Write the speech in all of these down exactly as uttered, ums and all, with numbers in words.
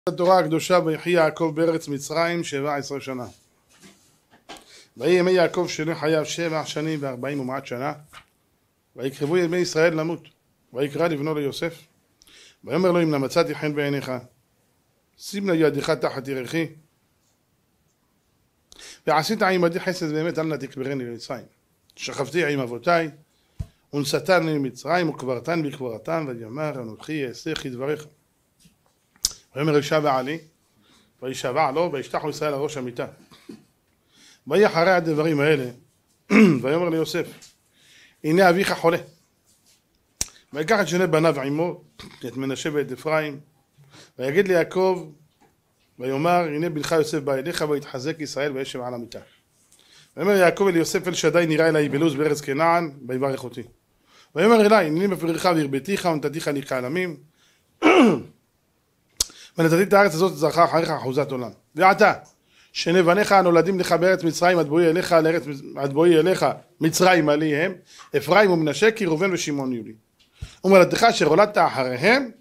התורה הקדושה ויחי יעקב בארץ מצרים שבע עשרה שנה. ויהי ימי יעקב שני חייו שבע שנים וארבעים ומעט שנה. ויקרבו ימי ישראל למות. ויקרא לבנו ליוסף. ויאמר לו אם מצאתי חן בעיניך שים נא ידך תחת ירכי ועשית עמדי חסד באמת אל נא תקברני במצרים. שכבתי עם אבותיי ונשאתני ממצרים וקברתן בקברתם ויאמר אנוכי אעשה כדבריך. ויאמר ישבע עלי וישבע לו וישתחו ישראל על ראש המיטה. ויהי אחרי הדברים האלה ויאמר ליוסף הנה אביך חולה. ויקח את שני בניו עמו את מנשה ואת אפרים ויגיד ליעקב ויאמר הנה בנך יוסף בא אליך ויתחזק ישראל וישב על המיטה. ויאמר יעקב אל יוסף אל שדי נראה אלי בלוז בארץ כנען ויברך אותי. ויאמר אלי הנני בפריך והרביתיך ונתתיך לי כעלמים ונתתי את הארץ הזאת זרחה אחריך אחוזת עולם. ועתה שנבניך הנולדים לך בארץ מצרים עד בואי אליך לארץ עד בואי אליך מצרים עלי הם אפרים ומנשה כי ראובן ושמעון יהיו לי. ומולדתך אשר הולדת אחריהם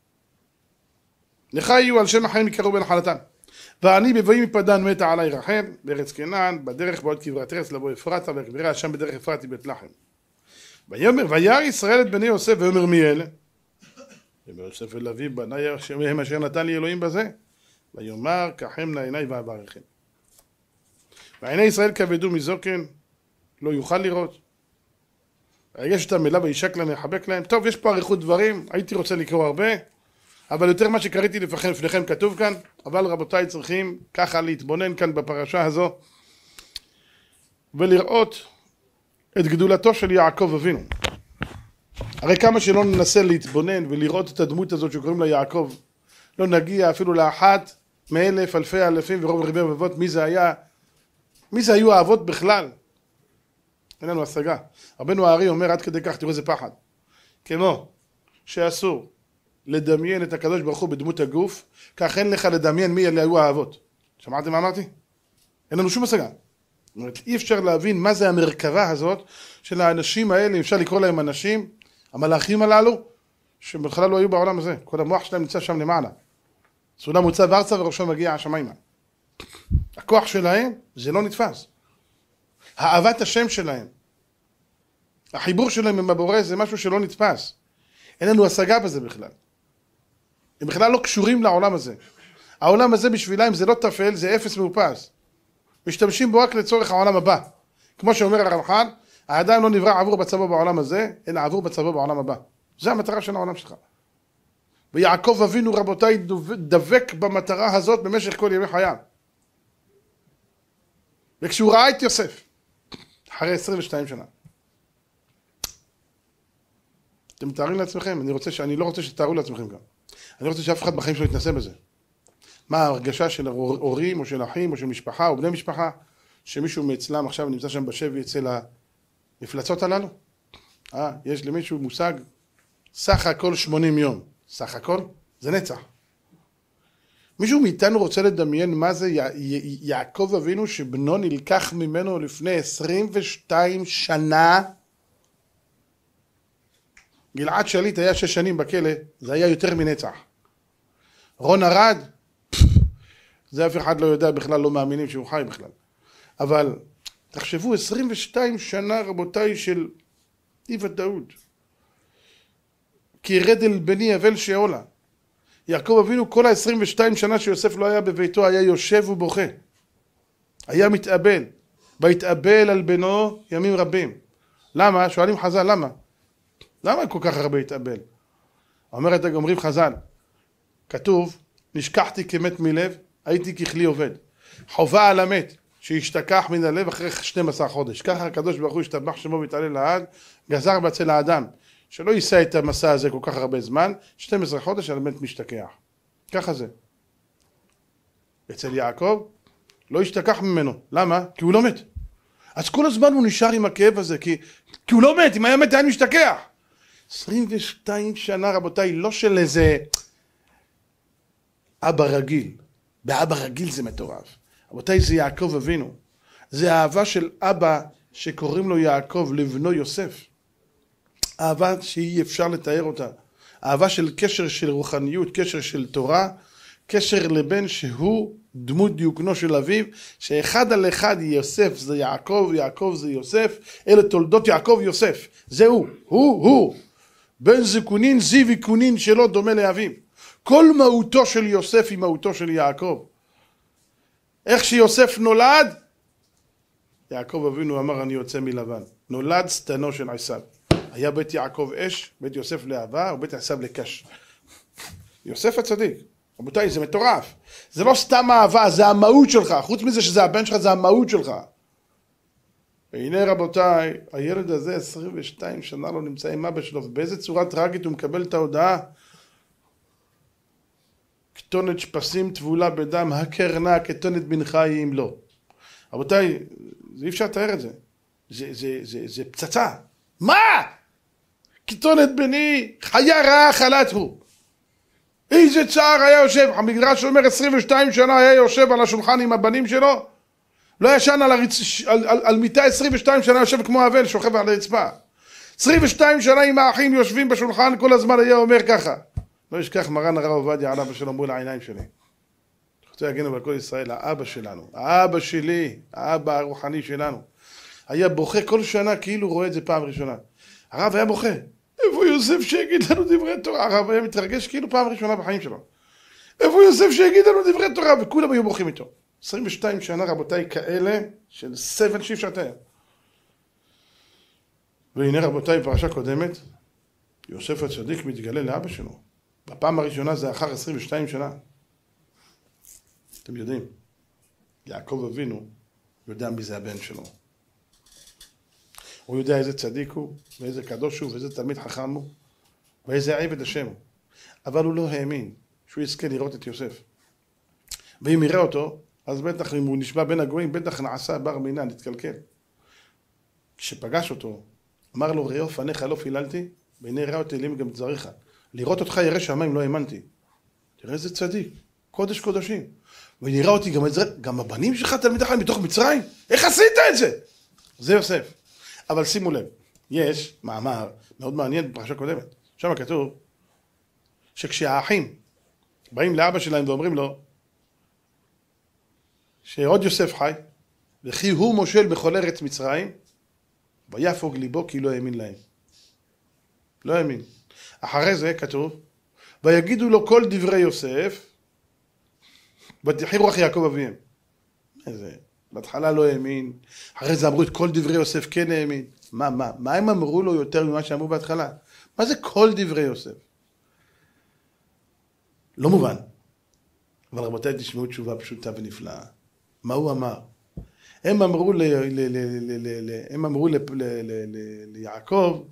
לך יהיו על שם החיים יקראו בנחלתם. ואני בבואי מפדן מתה עלי רחל בארץ כנען בדרך בעוד כברת ארץ לבוא אפרתה ואקברה שם בדרך אפרתי בית לחם. ויאמר וירא ישראל את בני יוסף ויאמר מי אלה? ויאמר יוסף אל אביו בניי הם אשר נתן לי אלוהים בזה. ויאמר קחם נא עיניי ואברכם. ועיני ישראל כבדו מזוקן לא יוכל לראות. ויגש אותם אליו וישק להם ויחבק להם. טוב, יש פה אריכות דברים, הייתי רוצה לקרוא הרבה, אבל יותר מה שקראתי לפניכם כתוב כאן. אבל רבותיי צריכים ככה להתבונן כאן בפרשה הזו ולראות את גדולתו של יעקב אבינו. הרי כמה שלא ננסה להתבונן ולראות את הדמות הזאת שקוראים לה יעקב, לא נגיע אפילו לאחת מאלף אלפי אלפים ורוב רבי רבבות מי זה היה, מי זה היו האבות בכלל. אין לנו השגה. רבנו הארי אומר עד כדי כך, תראו איזה פחד. כמו שאסור לדמיין את הקדוש ברוך הוא בדמות הגוף, כך אין לך לדמיין מי אלה היו האבות. שמעתם מה אמרתי? אין לנו שום השגה. זאת אומרת, אי אפשר להבין מה זה המרכבה הזאת של האנשים האלה, אפשר לקרוא להם אנשים, המלאכים הללו, שבכלל לא היו בעולם הזה. כל המוח שלהם נמצא שם למעלה. סולם מוצב ארצה וראשו מגיע השמיימה. הכוח שלהם זה לא נתפס. האהבת השם שלהם, החיבור שלהם עם הבורא זה משהו שלא נתפס. אין לנו השגה בזה בכלל. הם בכלל לא קשורים לעולם הזה. העולם הזה בשבילם זה לא תפל, זה אפס מאופס. משתמשים בו רק לצורך העולם הבא. כמו שאומר הרמח"ל, האדם לא נברא עבור בצבו בעולם הזה, אלא עבור בצבו בעולם הבא. זה המטרה של העולם שלך. ויעקב אבינו רבותיי דבק במטרה הזאת במשך כל ימי חייו. וכשהוא ראה את יוסף, אחרי עשרים ושתיים שנה. אתם מתארים לעצמכם, אני, רוצה ש... אני לא רוצה שתארו לעצמכם גם. אני רוצה שאף אחד בחיים שלו יתנסה בזה. מה ההרגשה של הורים או של אחים או של משפחה או בני משפחה, שמישהו מאצלם עכשיו נמצא שם בשבי אצל המפלצות הללו? אה, יש למישהו מושג? סך הכל שמונים יום. סך הכל? זה נצח. מישהו מאיתנו רוצה לדמיין מה זה י... י... יעקב אבינו שבנו נלקח ממנו לפני עשרים ושתיים שנה? גלעד שליט היה שש שנים בכלא, זה היה יותר מנצח. רון ארד, זה אף אחד לא יודע בכלל, לא מאמינים שהוא חי בכלל. אבל תחשבו, עשרים ושתיים שנה רבותיי של אי ודאות. כי ירד אל בני אבל שאולה. יעקב אבינו כל ה-עשרים ושתיים שנה שיוסף לא היה בביתו, היה יושב ובוכה. היה מתאבל. והתאבל על בנו ימים רבים. למה? שואלים חז"ל, למה? למה כל כך הרבה התאבל? אומרת, אומרים חז"ל, כתוב, נשכחתי כמת מלב, הייתי ככלי עובד. חובה על המת, שהשתכח מן הלב אחרי שנים עשר חודש. ככה הקדוש ברוך הוא השתבח שמו והתעלה לעד, גזר בצל האדם. שלא יישא את המסע הזה כל כך הרבה זמן, שנים עשר חודש על מת משתכח. ככה זה. אצל יעקב לא השתכח ממנו. למה? כי הוא לא מת. אז כל הזמן הוא נשאר עם הכאב הזה, כי, כי הוא לא מת, אם היה מת היה משתכח. עשרים ושתיים שנה רבותיי, לא של איזה אבא רגיל. באבא רגיל זה מטורף. רבותיי, זה יעקב אבינו. זה האהבה של אבא שקוראים לו יעקב לבנו יוסף. אהבה שאי אפשר לתאר אותה. אהבה של קשר של רוחניות, קשר של תורה, קשר לבן שהוא דמות דיוקנו של אביו, שאחד על אחד יוסף זה יעקב, יעקב זה יוסף, אלה תולדות יעקב יוסף, זה הוא, הוא, הוא, בן זקונין זיו יקונין שלו דומה לאביו, כל מהותו של יוסף היא מהותו של יעקב. איך שיוסף נולד, יעקב אבינו אמר אני יוצא מלבן, נולד שטנו של עשיו, היה בית יעקב אש, בית יוסף לאהבה ובית עשיו לקש. יוסף הצדיק, רבותיי, זה מטורף, זה לא סתם אהבה, זה המהות שלך, חוץ מזה שזה הבן שלך, זה המהות שלך. והנה רבותיי, הילד הזה עשרים ושתיים שנה לא נמצא עם אבא שלו, ובאיזה צורה טרגית הוא מקבל את ההודעה, כתונת שפסים טבולה בדם, הקרנה כתונת בנך היא אם לא. רבותיי, זה אי אפשר לתאר את זה, זה, זה, זה, זה פצצה. מה? כתונת בני, חיה רעה חלת הוא. איזה צער היה יושב, המדרש אומר עשרים ושתיים שנה היה יושב על השולחן עם הבנים שלו, לא ישן על, הרצ... על, על, על מיטה עשרים ושתיים שנה יושב כמו אבל, שוכב על הרצפה. עשרים ושתיים שנה עם האחים יושבים בשולחן, כל הזמן היה אומר ככה. לא ישכח מרן הרב עובדיה עליו השלום מול העיניים שלי. רוצה להגן על כל ישראל, האבא שלנו, האבא שלי, האבא הרוחני שלנו, היה בוכה כל שנה כאילו רואה את זה פעם ראשונה. הרב היה בוכה. איפה יוסף שיגיד לנו דברי תורה? הרב היה מתרגש כאילו פעם ראשונה בחיים שלו. איפה יוסף שיגיד לנו דברי תורה? וכולם היו בוכים איתו. עשרים ושתיים שנה רבותיי כאלה של סבל שאי אפשר לתאר. והנה רבותיי בפרשה קודמת, יוסף הצדיק מתגלה לאבא שלו. בפעם הראשונה זה אחר עשרים ושתיים שנה. אתם יודעים, יעקב אבינו יודע מי זה הבן שלו. הוא יודע איזה צדיק הוא, ואיזה קדוש הוא, ואיזה תלמיד חכם הוא, ואיזה עבד השם הוא. אבל הוא לא האמין שהוא יזכה לראות את יוסף. ואם יראה אותו, אז בטח אם הוא נשבע בין הגויים, בטח נעשה בר מינה, נתקלקל. כשפגש אותו, אמר לו, ראו פניך לא פיללתי, והנה ראה אותי אלים גם תזריך. לראות אותך ירא שמיים לא האמנתי. תראה איזה צדיק, קודש קודשים. ונראה אותי גם, גם הבנים שלך תלמיד חכם מתוך מצרים? איך עשית את זה? זה יוסף. אבל שימו לב, יש מאמר מאוד מעניין בפרשה קודמת. שם כתוב שכשהאחים באים לאבא שלהם ואומרים לו שעוד יוסף חי, וכי הוא מושל בכל ארץ מצרים, ויפוג ליבו כי לא האמין להם. לא האמין. אחרי זה כתוב, ויגידו לו כל דברי יוסף, ותחי רוח יעקב אביהם. איזה... בהתחלה לא האמין, אחרי זה אמרו את כל דברי יוסף כן האמין. מה, מה? מה הם אמרו לו יותר ממה שאמרו בהתחלה? מה זה כל דברי יוסף? לא מובן. אבל רבותיי תשמעו תשובה פשוטה ונפלאה. מה הוא אמר? הם אמרו ל... ל... ל... ל... ל... הם אמרו ל... ל... ל... ל... ליעקב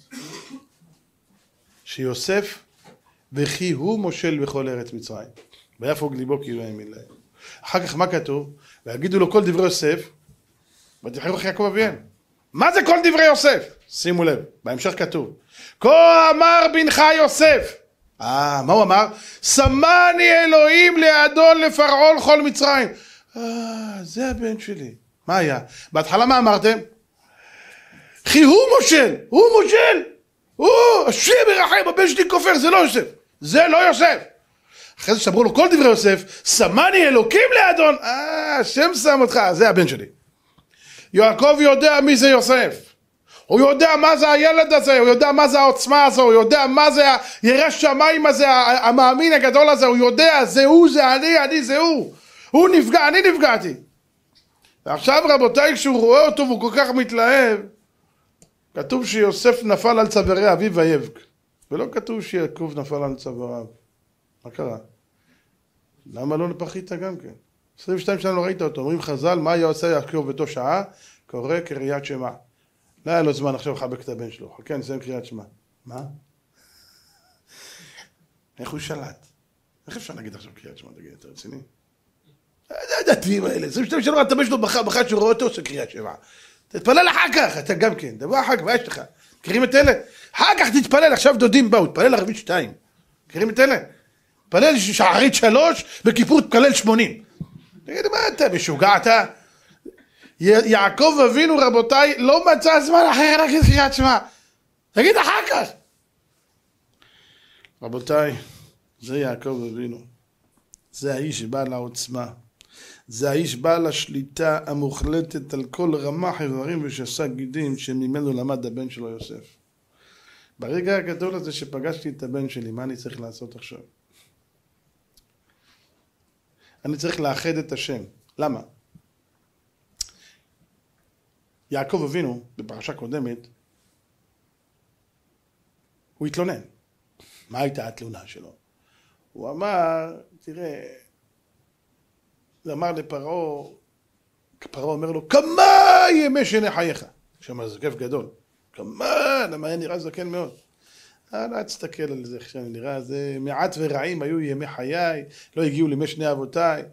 שיוסף וכי הוא מושל בכל ארץ מצרים. ויפוג ליבו כי לא האמין להם. אחר כך מה כתוב? ויגידו לו כל דברי יוסף, ותחי רוח יעקב אביהם. מה זה כל דברי יוסף? שימו לב, בהמשך כתוב, כה אמר בנך יוסף. אה, מה הוא אמר? שמני אלוהים לאדון לפרעון כל מצרים. אה, זה הבן שלי. מה היה? בהתחלה מה אמרתם? כי הוא מושל, הוא מושל. הוא, השם ירחם, הבן שלי כופר, זה לא יוסף. זה לא יוסף. אחרי זה שאמרו לו כל דברי יוסף, שמני אלוקים לאדון, אה, השם שם אותך, זה הבן שלי. יעקב יודע מי זה יוסף, הוא יודע מה זה הילד הזה, הוא יודע מה זה העוצמה הזו, הוא יודע מה זה ירא שמיים הזה, המאמין הגדול הזה, הוא יודע, זה הוא, זה אני, אני זה הוא, הוא נפגע, אני נפגעתי. ועכשיו רבותיי, כשהוא רואה אותו והוא כל כך מתלהב, כתוב שיוסף נפל על צווארי אביו ויבך, ולא כתוב שיעקב נפל על צוואריו. מה קרה? למה לא לפחית גם כן? עשרים ושתיים שנה לא ראית אותו, אומרים חז"ל, מה היה עושה יעקב באותו שעה? קורא קריאת שמע. לא היה לו זמן עכשיו לחבק את הבן שלו, חכה נסיים קריאת שמע. מה? איך הוא שלט? איך אפשר להגיד עכשיו קריאת שמע? תגיד, אתה רציני? הדתיים האלה, עשרים ושתיים שנה אתה הבן שלו בכה, בכה שהוא רואה אותו עושה קריאת שמע. תתפלל אחר כך, אתה גם כן, דבר אחר כך, מה יש לך? מכירים את אלה? אחר כך תתפלל, עכשיו דודים באו, תתפלל ערבית שתיים. מכירים את אלה? תתפלל שחרית שלוש, בכיפור תתפלל שמונים. תגיד, מה אתה משוגע אתה? יעקב אבינו רבותיי לא מצא זמן אחר רק את קריאת שמע. תגיד אחר כך. רבותיי, זה יעקב אבינו. זה האיש בעל העוצמה. זה האיש בעל השליטה המוחלטת על כל רמ"ח איברים ושס"ה גידים שממנו למד הבן שלו יוסף. ברגע הגדול הזה שפגשתי את הבן שלי, מה אני צריך לעשות עכשיו? אני צריך לאחד את השם. למה? יעקב אבינו, בפרשה קודמת, הוא התלונן. מה הייתה התלונה שלו? הוא אמר, תראה, הוא אמר לפרעה, פרעה אומר לו, כמה ימי שני חייך? שם זה כיף גדול. כמה, למה היה נראה זקן מאוד. אל תסתכל על זה, עכשיו נראה, זה מעט ורעים היו ימי חיי, לא הגיעו לימי שני אבותיי.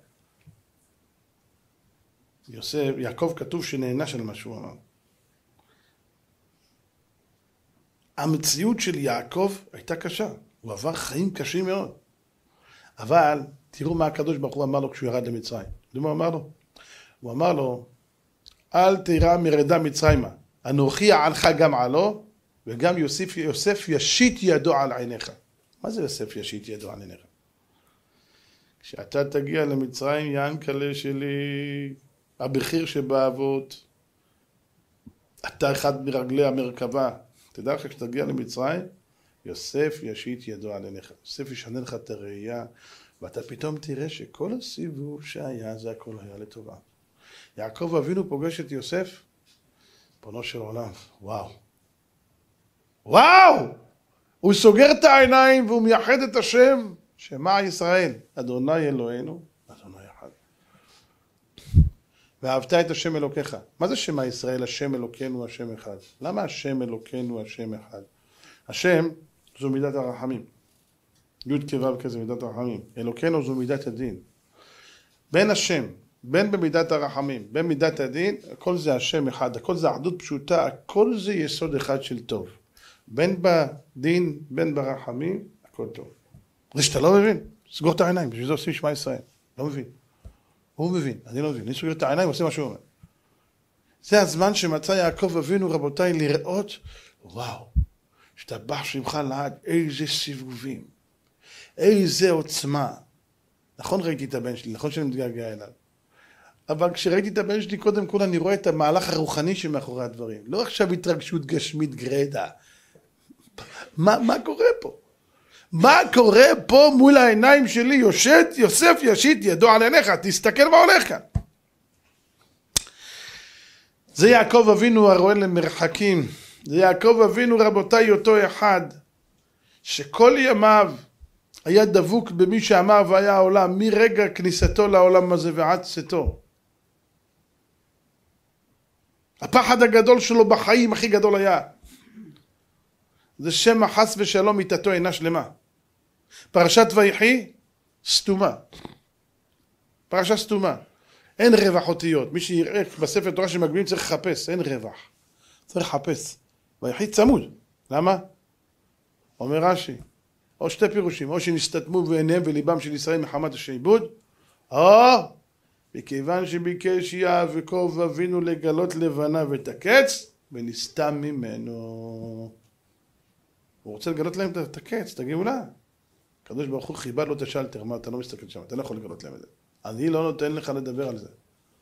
יוסף, יעקב כתוב שנענש על מה שהוא אמר. המציאות של יעקב הייתה קשה, הוא עבר חיים קשים מאוד. אבל תראו מה הקדוש ברוך הוא אמר לו כשהוא ירד למצרים. יודעים מה הוא אמר לו? הוא אמר לו, אל תירא מרדה מצרימה, אנוכי אענך גם עלו, וגם יוסף, יוסף ישית ידו על עיניך. מה זה יוסף ישית ידו על עיניך? כשאתה תגיע למצרים, יענקלה שלי, הבכיר שבאבות, אתה אחד מרגלי המרכבה. תדע לך, כשתגיע למצרים, יוסף ישית ידו על עיניך. יוסף ישנה לך את הראייה, ואתה פתאום תראה שכל הסיבוב שהיה, זה הכל היה לטובה. יעקב אבינו פוגש את יוסף, פונו של עולם, וואו. וואו! הוא סוגר את העיניים והוא מייחד את השם, שמה ישראל? אדוני אלוהינו, אדוני אחד. ואהבת את השם אלוקיך. מה זה שמה ישראל? השם אלוקינו, השם אחד. למה השם אלוקינו, השם אחד? השם זו מידת הרחמים. י' כו' כזה מידת הרחמים. אלוקינו זו מידת הדין. בין השם, בין במידת הרחמים, בין מידת הדין, הכל זה השם אחד, הכל זה אחדות פשוטה, הכל זה יסוד אחד של טוב. בין בדין, בין ברחמים, הכל טוב. זה שאתה לא מבין, סגור את העיניים, בשביל זה עושים שמע ישראל. לא מבין. הוא מבין, אני לא מבין. אני סוגר את העיניים, עושה מה שהוא אומר. זה הזמן שמצא יעקב אבינו, רבותיי, לראות, וואו, שתבח שמך לעד, איזה סיבובים, איזה עוצמה. נכון ראיתי את הבן שלי, נכון שאני מתגעגע אליו. אבל כשראיתי את הבן שלי, קודם כל אני רואה את המהלך הרוחני שמאחורי הדברים. לא עכשיו התרגשות גשמית גרדה. מה, מה קורה פה? מה קורה פה מול העיניים שלי? יושט, יוסף ישית ידו על עיניך, תסתכל מה הולך כאן. זה יעקב אבינו הרואה למרחקים. זה יעקב אבינו רבותיי אותו אחד, שכל ימיו היה דבוק במי שאמר והיה העולם, מרגע כניסתו לעולם הזה ועד צאתו. הפחד הגדול שלו בחיים הכי גדול היה. זה שמא חס ושלום מיתתו אינה שלמה. פרשת ויחי, סתומה. פרשה סתומה. אין רווח אותיות. מי שיראה בספר תורה שמגבילים צריך לחפש, אין רווח. צריך לחפש. ויחי צמוד. למה? אומר רש"י. או שתי פירושים, או שנסתתמו בעיניהם וליבם של ישראל מחמת השעבוד, או מכיוון שביקש יעקב אבינו לגלות לבניו את הקץ, ונסתם ממנו. הוא רוצה לגלות להם את הקץ, את הגאולה. הקדוש ברוך הוא חיבה לו את השלטר, מה אתה לא מסתכל שם, אתה לא יכול לגלות להם את זה. אני לא נותן לך לדבר על זה.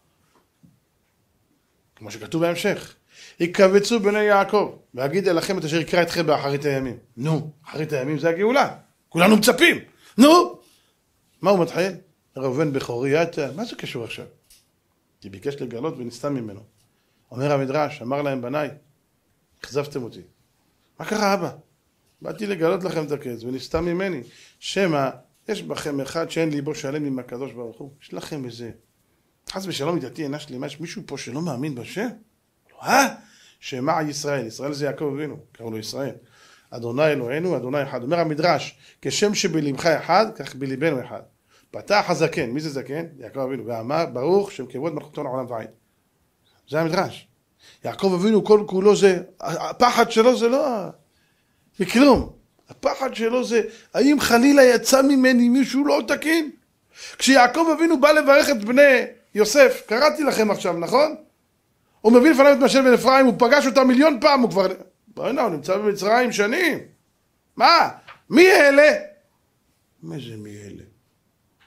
כמו שכתוב בהמשך. יקבצו בני יעקב, והגיד אליכם את אשר יקרא אתכם באחרית הימים. נו, אחרית הימים זה הגאולה. כולנו מצפים. נו! מה הוא מתחיל? ראובן בכורי אתה. מה זה קשור עכשיו? כי ביקש לגלות ונסתם ממנו. אומר המדרש, אמר להם בניי, אכזבתם אותי. מה קרה אבא? באתי לגלות לכם את הקץ ונסתם ממני. שמא יש בכם אחד שאין ליבו שלם עם הקדוש ברוך הוא. יש לכם איזה חס ושלום ידעתי אינה שלמה, יש מישהו פה שלא מאמין בשם? אה? שמע ישראל, ישראל זה יעקב אבינו, קראו לו ישראל. אדוני אלוהינו, אדוני אחד. אומר המדרש, כשם שבלבך אחד, כך בלבנו אחד. פתח הזקן, מי זה זקן? יעקב אבינו, ואמר, ברוך שם כבוד מלכותו לעולם ועד. זה המדרש. יעקב אבינו כל כולו זה, הפחד שלו זה לא, מכלום. הפחד שלו זה, האם חלילה יצא ממני מישהו לא תקין? כשיעקב אבינו בא לברך את בני יוסף, קראתי לכם עכשיו, נכון? הוא מביא לפניו את משל בן אפרים, הוא פגש אותה מיליון פעם, הוא כבר... בוא'נה, הוא נמצא במצרים שנים. מה? מי אלה? מה זה מי אלה?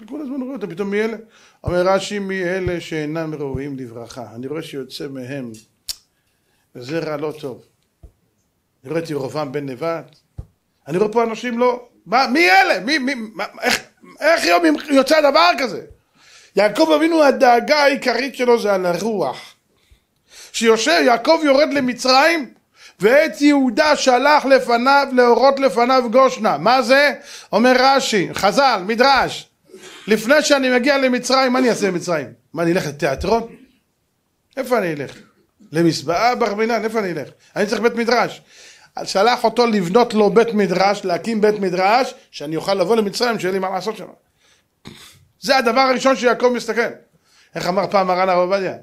כל הזמן רואה אותם, פתאום מי אלה? אומר רש"י, מי אלה שאינם ראויים לברכה. אני רואה שיוצא מהם, וזה רע לא טוב. אני רואה את ירבעם בן נבט, אני רואה פה אנשים לא, מה, מי אלה? מי, מי, מה, איך, איך יום יוצא דבר כזה? יעקב אבינו, הדאגה העיקרית שלו זה על הרוח. שיושב, יעקב יורד למצרים, ואת יהודה שלח לפניו, להורות לפניו גושנה. מה זה? אומר רש"י, חז"ל, מדרש. לפני שאני מגיע למצרים, מה אני אעשה במצרים? מה, אני אלך לתיאטרון? איפה אני אלך? למסבעה ברבינן, איפה אני אלך? אני צריך בית מדרש. שלח אותו לבנות לו בית מדרש, להקים בית מדרש, שאני אוכל לבוא למצרים, שיהיה לי מה לעשות שם. זה הדבר הראשון שיעקב מסתכל. איך אמר פעם מרן הרב עובדיה?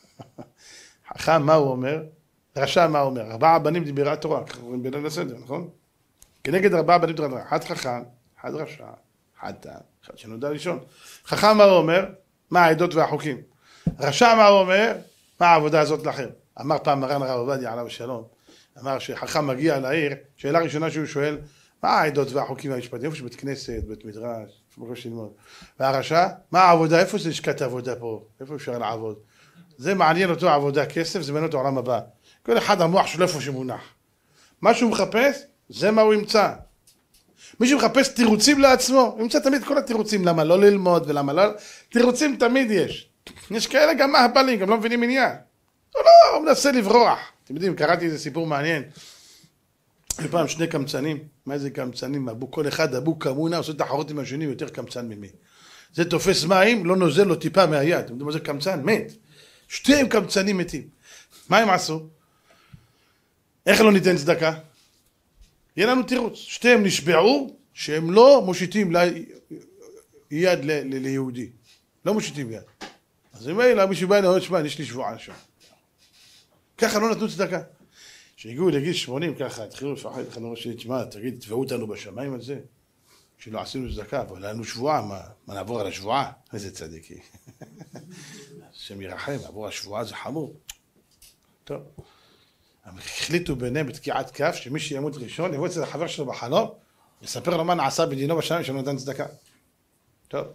חכם, מה הוא אומר? רשע, מה הוא אומר? ארבעה בנים דיברה תורה, קוראים בליל הסדר, נכון? כנגד ארבעה בנים דיברה תורה, אחד חכם, אחד רשע, אחד תם, אחד שנודע ראשון. חכם, מה הוא אומר? מה העדות והחוקים? רשע, מה הוא אומר? מה העבודה הזאת לכם? אמר פעם מרן הרב עובדיה עליו השלום, אמר שחכם מגיע לעיר, שאלה ראשונה שהוא שואל, מה העדות והחוקים והמשפטים? איפה יש בית כנסת, בית מדרש, איפה מקום ללמוד? והרשע, מה העבודה? איפה זה לשכת העבודה פה? איפה אפשר לעבוד? זה מעניין אותו עבודה, כסף, זה מעניין אותו עולם הבא. כל אחד המוח שלו איפה שמונח. מה שהוא מחפש, זה מה הוא ימצא. מי שמחפש תירוצים לעצמו, הוא ימצא תמיד כל התירוצים, למה לא ללמוד ולמה לא... תירוצים תמיד יש. יש כאלה גם מהבלים, גם לא מבינים עניין. לא, לא, הוא מנסה לברוח. אתם יודעים, קראתי איזה סיפור מעניין. פעם שני קמצנים, מה זה קמצנים? אבו, כל אחד אבו כמונה, עושה תחרות עם השני יותר קמצן ממי. זה תופס מים, לא נוזל לו טיפה מהיד. אתם יודעים מה זה קמצן? מת. שתיהם קמצנים מתים. מה הם עשו? איך לא ניתן צדקה? יהיה לנו תירוץ. שתיהם נשבעו שהם לא מושיטים יד ליהודי. לא מושיטים יד. אז אם היה מישהו בא אליו, שמע, יש לי שבועה שם. ככה לא נתנו צדקה. כשהגיעו לגיל שמונים ככה, התחילו לפחד, התחילו שלי, תשמע, תגיד, תתבעו אותנו בשמיים על זה. שלא עשינו צדקה, אבל היה לנו שבועה, מה, מה נעבור על השבועה? איזה צדיקי. השם ירחם, עבור השבועה זה חמור. טוב. הם החליטו ביניהם בתקיעת כף, שמי שימות ראשון, יבוא אצל החבר שלו בחלום, יספר לו מה נעשה בדינו בשמיים שלא נתן צדקה. טוב.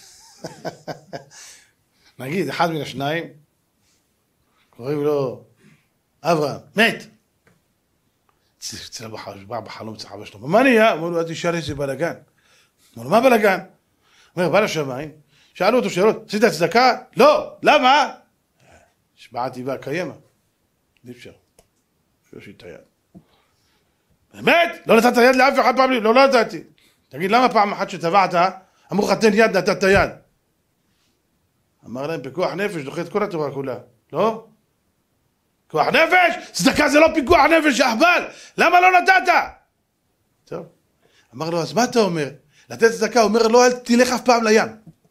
נגיד, אחד מן השניים, קוראים לו אברהם, מת. אצל הבא בחלום אצל החבר שלו, מה נהיה? אמרו לו, אל תשאל איזה בלגן. אמרו לו, מה בלגן? אומר, בא לשמיים, שאלו אותו שאלות, עשית צדקה? לא, למה? השבעת טבעה קיימה. אי אפשר. שיושיט את היד. באמת? לא נתת יד לאף אחד פעם? לא, לא נתתי. תגיד, למה פעם אחת שטבעת, אמרו לך תן יד, נתת את היד? אמר להם, פיקוח נפש, דוחה את כל התורה כולה. לא? פיקוח נפש? צדקה זה לא פיקוח נפש, אהבל. למה לא נתת? טוב. אמר לו, אז מה אתה אומר? לתת צדקה, אומר לו, אל תלך אף פעם לים.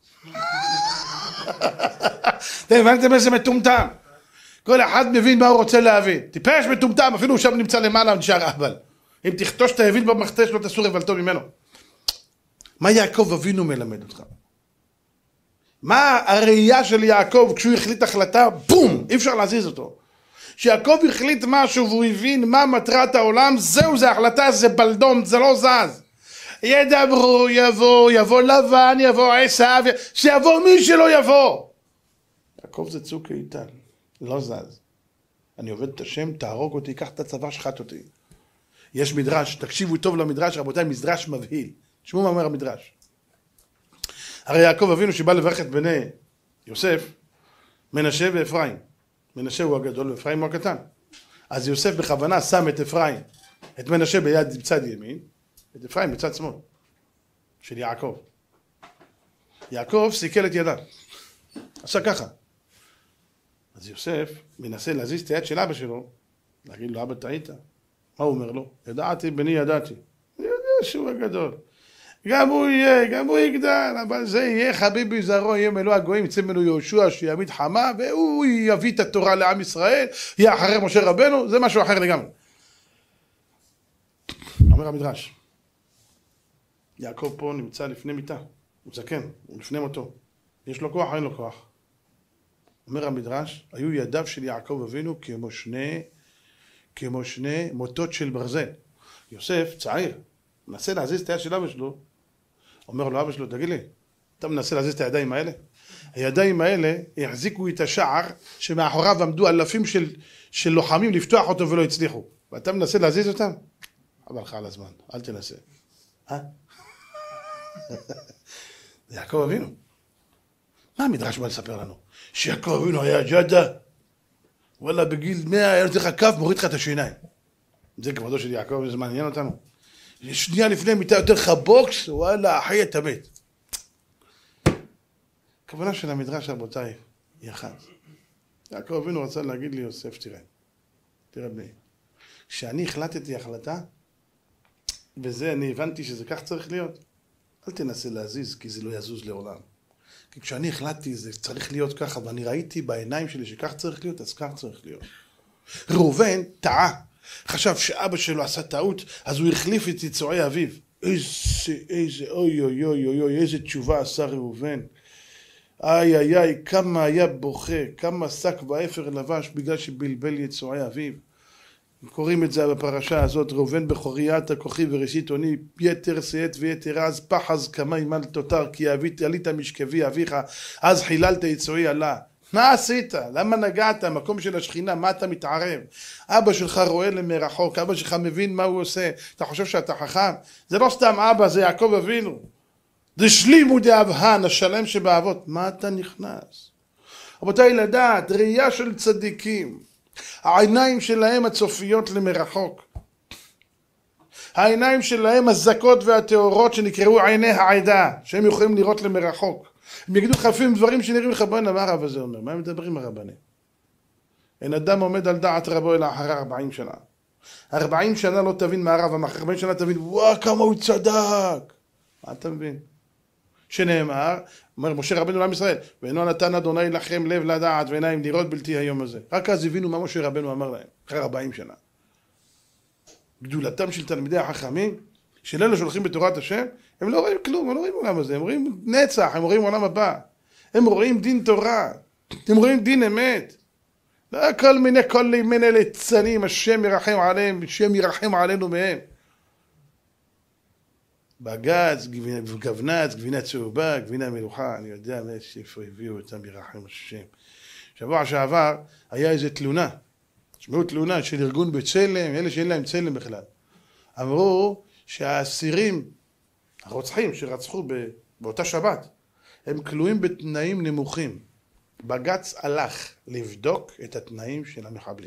אתם הבנתם איזה מטומטם? כל אחד מבין מה הוא רוצה להבין. טיפש מטומטם, אפילו הוא שם נמצא למעלה, נשאר אהבל. אם תכתוש את האוויל במכתש, לא תסור הבלתו ממנו. מה יעקב אבינו מלמד אותך? מה הראייה של יעקב כשהוא החליט החלטה, בום, אי אפשר להזיז אותו. שיעקב החליט משהו והוא הבין מה מטרת העולם, זהו, זה החלטה, זה בלדום, זה לא זז. ידברו, יבוא, יבוא לבן, יבוא עשיו, שיבוא מי שלא יבוא. יעקב זה צוק איתן, לא זז. אני עובד את השם, תהרוג אותי, קח את הצבא, שחט אותי. יש מדרש, תקשיבו טוב למדרש, רבותיי, מדרש מבהיל. תשמעו מה אומר המדרש. הרי יעקב אבינו שבא לברך את בני יוסף, מנשה ואפרים. מנשה הוא הגדול ואפרים הוא הקטן. אז יוסף בכוונה שם את אפרים, את מנשה ביד בצד ימין, את אפרים בצד שמאל, של יעקב. יעקב סיכל את ידיו, עשה ככה. אז יוסף מנסה להזיז את היד של אבא שלו, להגיד לו, אבא טעית. מה הוא אומר לו? ידעתי, בני ידעתי. אני יודע שהוא הגדול. גם הוא יהיה, גם הוא יגדל, אבל זה יהיה חביבי זרעו, יהיה מלוא הגויים, יצא ממנו יהושע שיעמיד חמה, והוא יביא את התורה לעם ישראל, יהיה אחרי משה רבנו, זה משהו אחר לגמרי. אומר המדרש, יעקב פה נמצא לפני מיטה, הוא זקן, הוא לפני מותו. יש לו כוח, אין לו כוח. אומר המדרש, היו ידיו של יעקב אבינו כמו שני, כמו שני מוטות של ברזל. יוסף צעיר, מנסה להזיז את היד של אבא שלו, אומר לו אבא שלו, תגיד לי, אתה מנסה להזיז את הידיים האלה? הידיים האלה החזיקו את השער שמאחוריו עמדו אלפים של, של לוחמים לפתוח אותו ולא הצליחו. ואתה מנסה להזיז אותם? אבל לך על הזמן, אל תנסה. אה? זה יעקב אבינו. מה המדרש בא לספר לנו? שיעקב אבינו היה ג'אדה, וואלה בגיל מאה היה נותן לך כף, מוריד לך את השיניים. זה כבודו של יעקב, זה מעניין אותנו. שנייה לפני מיטה יותר לך בוקס, וואלה אחי אתה מת. הכוונה של המדרש רבותיי היא אחת. יעקב אבינו רצה להגיד לי יוסף תראה, תראה בני, כשאני החלטתי החלטה, וזה אני הבנתי שזה כך צריך להיות, אל תנסה להזיז כי זה לא יזוז לעולם. כי כשאני החלטתי זה צריך להיות ככה, ואני ראיתי בעיניים שלי שכך צריך להיות, אז כך צריך להיות. ראובן טעה, חשב שאבא שלו עשה טעות, אז הוא החליף את יצועי אביו. איזה, איזה, אוי אוי אוי אוי אוי, איזה תשובה עשה ראובן. איי איי איי, כמה היה בוכה, כמה שק ואפר לבש בגלל שבלבל יצועי אביו. קוראים את זה בפרשה הזאת, ראובן בכוריית הכוחי וראשית עוני, יתר שאת ויתר אז פחז כמה ימל תותר, כי אבית עלית משכבי אביך, אז חיללת יצועי עלה. מה עשית? למה נגעת? המקום של השכינה, מה אתה מתערב? אבא שלך רואה למרחוק, אבא שלך מבין מה הוא עושה, אתה חושב שאתה חכם? זה לא סתם אבא, זה יעקב אבינו. זה שלימו דאבהן, השלם שבאבות. מה אתה נכנס? רבותיי, לדעת, ראייה של צדיקים, העיניים שלהם הצופיות למרחוק, העיניים שלהם הזכות והטהורות שנקראו עיני העדה, שהם יכולים לראות למרחוק. הם יגידו חפים דברים שנראים לך, בואי נאמר הרב הזה אומר, מה הם מדברים הרבנים? אין אדם עומד על דעת רבו אלא אחרי ארבעים שנה. ארבעים שנה לא תבין מה הרב, אחרי ארבעים שנה תבין, וואו כמה הוא צדק. מה אתה מבין? שנאמר, אומר משה רבנו לעם ישראל, ואינו נתן אדוני לכם לב לדעת ועיניים לראות בלתי היום הזה. רק אז הבינו מה משה רבנו אמר להם, אחרי ארבעים שנה. גדולתם של תלמידי החכמים, של אלה שהולכים בתורת השם, הם לא רואים כלום, הם לא רואים עולם הזה, הם רואים נצח, הם רואים עולם הבא. הם רואים דין תורה, הם רואים דין אמת. לא כל מיני כל מיני ליצנים, השם ירחם עליהם, השם ירחם עלינו מהם. בגץ, גבנץ, גבינה צהובה, גבינה מלוכה, אני יודע איפה הביאו אותם ירחם השם. שבוע שעבר היה איזו תלונה, שמעו תלונה של ארגון בצלם, אלה שאין להם צלם בכלל. אמרו שהאסירים, הרוצחים שרצחו באותה שבת, הם כלואים בתנאים נמוכים. בגץ הלך לבדוק את התנאים של המחבלים.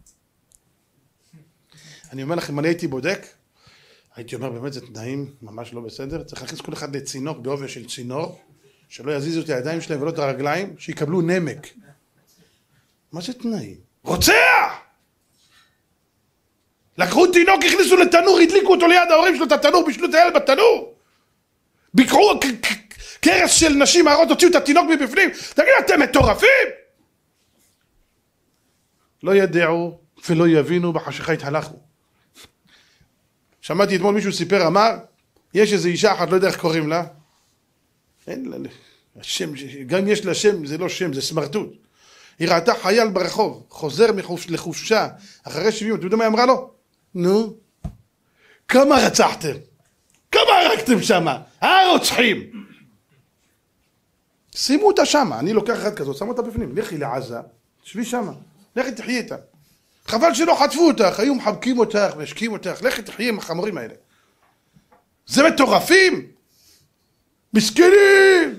אני אומר לכם, אני הייתי בודק, הייתי אומר באמת זה תנאים ממש לא בסדר, צריך להכניס כל אחד לצינור, בעובי של צינור, שלא יזיזו את הידיים שלהם ולא את הרגליים, שיקבלו נמק. מה זה תנאים? רוצח! לקחו תינוק, הכניסו לתנור, הדליקו אותו ליד ההורים שלו את התנור, בישלו את הילד בתנור. ביקרו קרס של נשים, הערות הוציאו את התינוק מבפנים. תגיד, אתם מטורפים? לא ידעו ולא יבינו, בחשיכה התהלכו. שמעתי אתמול מישהו סיפר, אמר, יש איזו אישה אחת, לא יודע איך קוראים לה. אין לה, השם, גם יש לה שם, זה לא שם, זה סמרטוט. היא ראתה חייל ברחוב, חוזר לחופשה, אחרי שבעים, אתם יודעים מה היא אמרה לו? נו, כמה רצחתם? כמה הרגתם שמה? הרוצחים! שימו אותה שמה, אני לוקח אחת כזאת, שמו אותה בפנים, לכי לעזה, שבי שמה, לכי תחי איתה. חבל שלא חטפו אותך, היו מחבקים אותך והשקיעים אותך, לכי תחי עם החמורים האלה. זה מטורפים! מסכנים!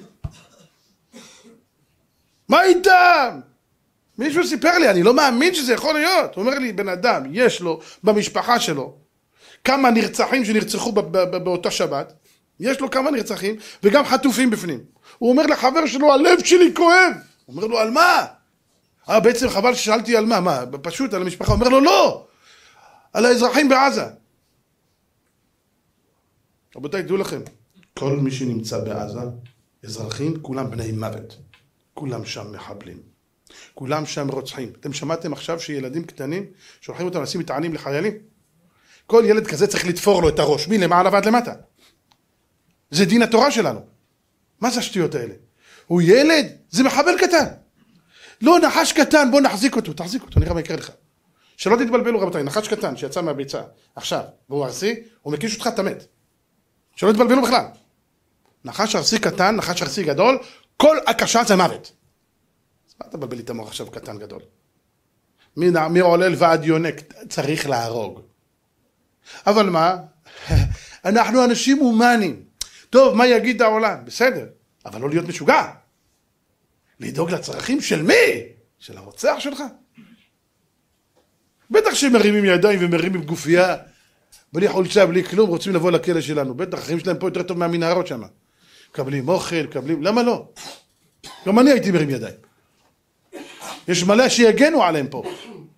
מה איתם? מישהו סיפר לי, אני לא מאמין שזה יכול להיות. הוא אומר לי, בן אדם, יש לו במשפחה שלו כמה נרצחים שנרצחו באותה שבת, יש לו כמה נרצחים וגם חטופים בפנים. הוא אומר לחבר שלו, הלב שלי כואב. הוא אומר לו, על מה? אה, בעצם חבל ששאלתי על מה, מה? פשוט על המשפחה. הוא אומר לו, לא, על האזרחים בעזה. רבותיי, תדעו לכם, כל מי שנמצא בעזה, אזרחים, כולם בני מוות. כולם שם מחבלים. כולם שם רוצחים. אתם שמעתם עכשיו שילדים קטנים שולחים אותם לשים מטענים לחיילים? כל ילד כזה צריך לתפור לו את הראש, מלמעלה ועד למטה. זה דין התורה שלנו. מה זה השטויות האלה? הוא ילד? זה מחבל קטן. לא, נחש קטן, בוא נחזיק אותו, תחזיק אותו, נראה מה יקרה לך. שלא תתבלבלו רבותיי, נחש קטן שיצא מהביצה, עכשיו, והוא ארסי, הוא מקיש אותך, אתה מת. שלא תתבלבלו בכלל. נחש ארסי קטן, נחש ארסי גדול, כל הקשה זה מוות. אז מה אתה מבלבל לי את המוח עכשיו קטן גדול? מי, מי עולל ועד יונק, צריך להרוג. אבל מה? אנחנו אנשים הומניים. טוב, מה יגיד העולם? בסדר, אבל לא להיות משוגע. לדאוג לצרכים של מי? של הרוצח שלך? בטח שמרימים ידיים ומרימים גופייה, בלי חולצה, בלי כלום, רוצים לבוא לכלא שלנו. בטח, החיים שלהם פה יותר טוב מהמנהרות שם. מקבלים אוכל, מקבלים... למה לא? גם אני הייתי מרים ידיים. יש מלא שיגנו עליהם פה.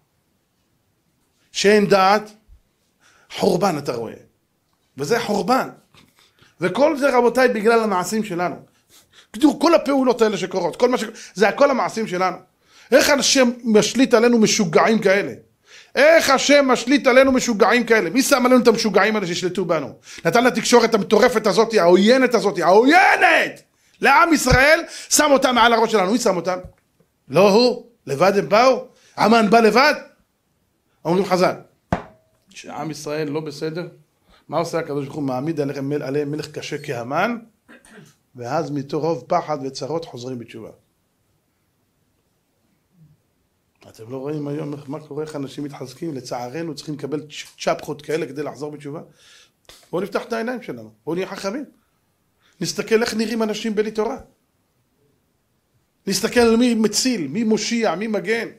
שאין דעת, חורבן אתה רואה. וזה חורבן. וכל זה רבותיי בגלל המעשים שלנו. בדיוק כל הפעולות האלה שקורות, כל מה ש... זה הכל המעשים שלנו. איך השם משליט עלינו משוגעים כאלה? איך השם משליט עלינו משוגעים כאלה? מי שם עלינו את המשוגעים האלה ששלטו בנו? נתן לתקשורת המטורפת הזאת, העוינת הזאת, העוינת! לעם ישראל, שם אותם מעל הראש שלנו. מי שם אותם? לא הוא, לבד הם באו? המן בא לבד? אומרים חז"ל, שעם ישראל לא בסדר, מה עושה הקדוש ברוך הוא? מעמיד עליהם, עליהם מלך קשה כהמן, ואז מתוך פחד וצרות חוזרים בתשובה. אתם לא רואים היום מה קורה, איך אנשים מתחזקים, לצערנו צריכים לקבל צ'פחות כאלה כדי לחזור בתשובה? בואו נפתח את העיניים שלנו, בואו נהיה חכמים. נסתכל איך נראים אנשים בלי תורה. נסתכל על מי מציל, מי מושיע, מי מגן.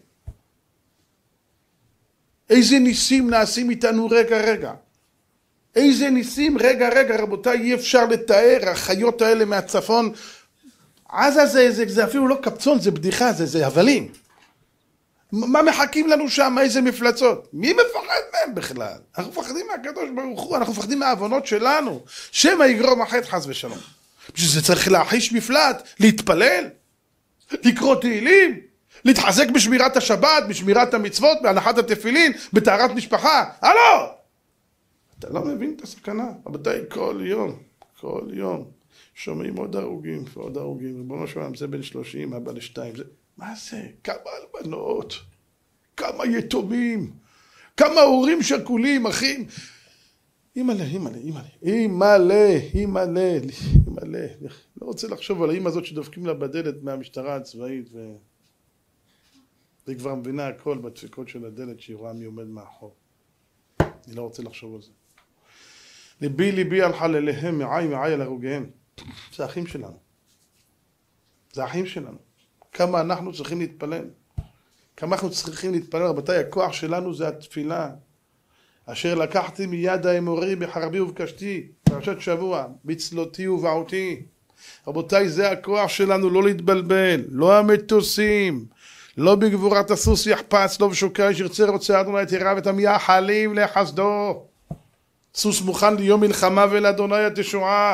איזה ניסים נעשים איתנו רגע רגע. איזה ניסים רגע רגע, רבותיי, אי אפשר לתאר, החיות האלה מהצפון. עזה זה, זה, זה אפילו לא קפצון, זה בדיחה, זה, זה הבלים. מה מחכים לנו שם? איזה מפלצות? מי מפחד מהם בכלל? אנחנו מפחדים מהקדוש ברוך הוא, אנחנו מפחדים מהעוונות שלנו. שמא יגרום החטא חס ושלום. בשביל זה צריך להחיש מפלט, להתפלל, לקרוא תהילים, להתחזק בשמירת השבת, בשמירת המצוות, בהנחת התפילין, בטהרת משפחה. הלו! אתה לא מבין את הסכנה. רבותיי, כל יום, כל יום, שומעים עוד הרוגים ועוד הרוגים. ריבונו של עולם, זה בן שלושים, אבא לשתיים, זה... מה זה? כמה אלמנות, כמה יתומים, כמה הורים שכולים, אחים. אימא'לה, אימא'לה, אימא'לה, אימא'לה, אימא'לה, אימא'לה. לא רוצה לחשוב על האמא הזאת שדופקים לה בדלת מהמשטרה הצבאית, ו... והיא כבר מבינה הכל בדפיקות של הדלת שהיא רואה מי עומד מאחור. אני לא רוצה לחשוב על זה. ליבי ליבי על חלליהם, מעי מעי על הרוגיהם. זה האחים שלנו. זה האחים שלנו. כמה אנחנו צריכים להתפלל. כמה אנחנו צריכים להתפלל. רבותיי, הכוח שלנו זה התפילה. אשר לקחתי מיד האמורי בחרבי ובקשתי. פרשת שבוע. בצלותי ובעותי. רבותיי, זה הכוח שלנו, לא להתבלבל. לא המטוסים. לא בגבורת הסוס יחפץ, לא בשוקי שירצה רוצה אדוני תירא ואת המייחלים לחסדו. סוס מוכן ליום מלחמה ולאדוני התשועה.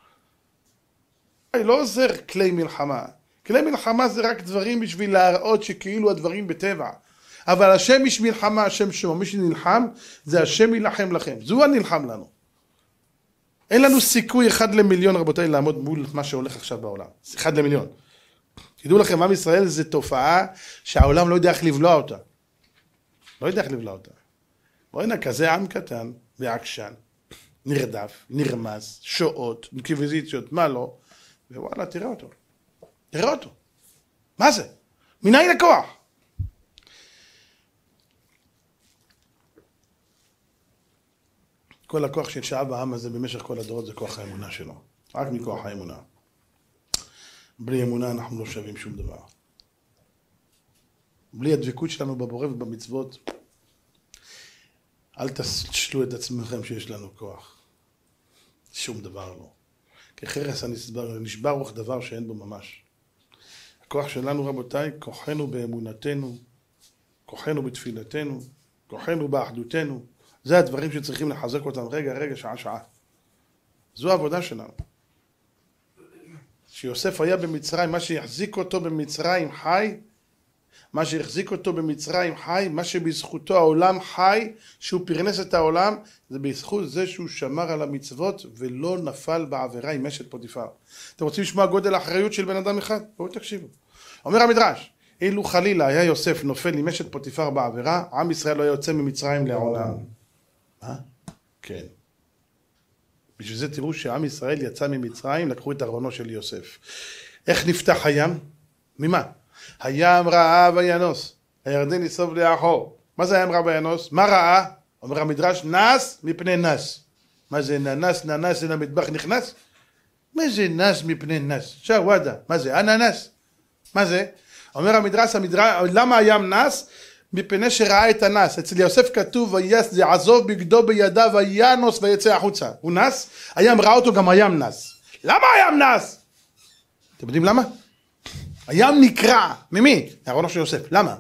לא עוזר כלי מלחמה. כלי מלחמה זה רק דברים בשביל להראות שכאילו הדברים בטבע. אבל השם איש מלחמה, השם שמו, מי שנלחם, זה השם ילחם לכם. זו הנלחם לנו. אין לנו סיכוי אחד למיליון, רבותיי, לעמוד מול מה שהולך עכשיו בעולם. אחד למיליון. תדעו לכם, עם ישראל זה תופעה שהעולם לא יודע איך לבלוע אותה. לא יודע איך לבלוע אותה. בואי הנה, כזה עם קטן ועקשן, נרדף, נרמז, שואות, אינקוויזיציות, מה לא, ווואלה, תראה אותו. תראה אותו. מה זה? מנין הכוח? כל הכוח ששאב בעם הזה במשך כל הדורות זה כוח האמונה שלו. רק מכוח האמונה. בלי אמונה אנחנו לא שווים שום דבר. בלי הדבקות שלנו בבורא ובמצוות, אל תשלו את עצמכם שיש לנו כוח. שום דבר לא. כחרס הנשבר רוח דבר שאין בו ממש. הכוח שלנו רבותיי, כוחנו באמונתנו, כוחנו בתפילתנו, כוחנו באחדותנו. זה הדברים שצריכים לחזק אותם רגע רגע, שעה שעה. זו העבודה שלנו. שיוסף היה במצרים, מה שיחזיק אותו במצרים חי, מה שיחזיק אותו במצרים חי, מה שבזכותו העולם חי, שהוא פרנס את העולם, זה בזכות זה שהוא שמר על המצוות ולא נפל בעבירה עם אשת פוטיפר. אתם רוצים לשמוע גודל האחריות של בן אדם אחד? בואו תקשיבו. אומר המדרש, אילו חלילה היה יוסף נופל עם אשת פוטיפר בעבירה, עם ישראל לא היה יוצא ממצרים לעולם. מה? כן. בשביל זה תראו שעם ישראל יצא ממצרים, לקחו את ארונו של יוסף. איך נפתח הים? ממה? הים ראה וינוס, הירדן יסוב לאחור. מה זה הים ראה וינוס? מה ראה? אומר המדרש, נס מפני נס. מה זה ננס, ננס אל המטבח נכנס? מה זה נס מפני נס? שוואדה, מה זה? אננס. מה זה? אומר המדרש, המדרש, למה הים נס? מפני שראה את הנס. אצל יוסף כתוב, ויס יעזוב בגדו בידיו וינוס ויצא החוצה. הוא נס? הים ראה אותו, גם הים נס. למה הים נס? אתם יודעים למה? הים נקרע. ממי? ארונו של יוסף. למה?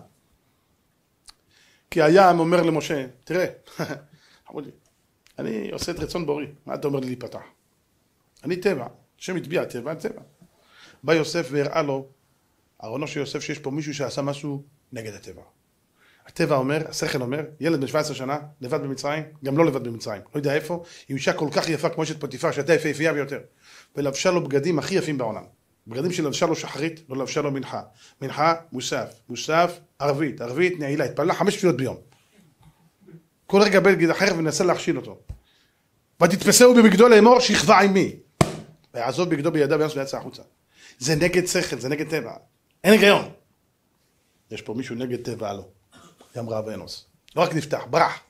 כי הים אומר למשה, תראה, חמודי, אני עושה את רצון בורי, מה אתה אומר לי להיפתח? אני טבע, השם הטביע טבע, טבע. בא יוסף והראה לו, ארונו של יוסף, שיש פה מישהו שעשה משהו נגד הטבע. הטבע אומר, השכל אומר, ילד ב-שבע עשרה שנה, לבד במצרים, גם לא לבד במצרים, לא יודע איפה, עם אישה כל כך יפה כמו אשת פוטיפר, שהייתה יפהפייה ביותר, ולבשה לו בגדים הכי יפים בעולם. בגדים שלבשה לו שחרית, לא לבשה לו מנחה. מנחה, מוסף, מוסף, ערבית, ערבית, נעילה, התפללה חמש תפילות ביום. כל רגע בן גיד אחר וננסה להכשיל אותו. ותתפסהו בבגדו לאמור, שכבה עמי. ויעזוב בגדו בידיו וינוס ויצא החוצה. זה נגד שכל, זה נגד טבע. אין היגיון. יש פה מישהו נגד טבע, לא. ים ראה וינוס. לא רק נפתח, ברח.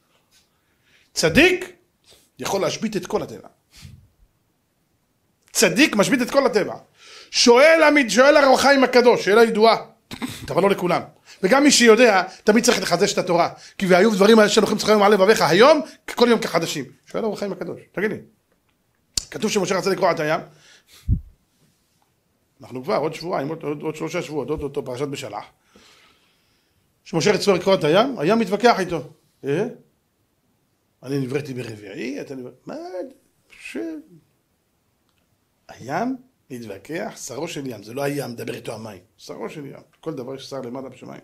צדיק יכול להשבית את כל הטבע. צדיק משבית את כל הטבע. שואל עמית, שואל הר החיים הקדוש, שאלה ידועה, אבל לא לכולם. וגם מי שיודע, תמיד צריך לחדש את התורה. כי והיו דברים האלה שלוחים צריכים מעלה לבביך היום, כל יום כחדשים. שואל הר החיים הקדוש, תגיד לי. כתוב שמשה רצה לקרוע את הים. אנחנו כבר עוד שבועיים, עוד, עוד, עוד שלושה שבועות, עוד אותו פרשת בשלח. שמשה רצה לקרוע את הים, הים מתווכח איתו. אה? אני נבראתי ברביעי, אתה נברא... מה? ש... הים להתווכח, שרו של ים, זה לא הים, מדבר איתו המים, שרו של ים, כל דבר ששר למעלה בשמיים.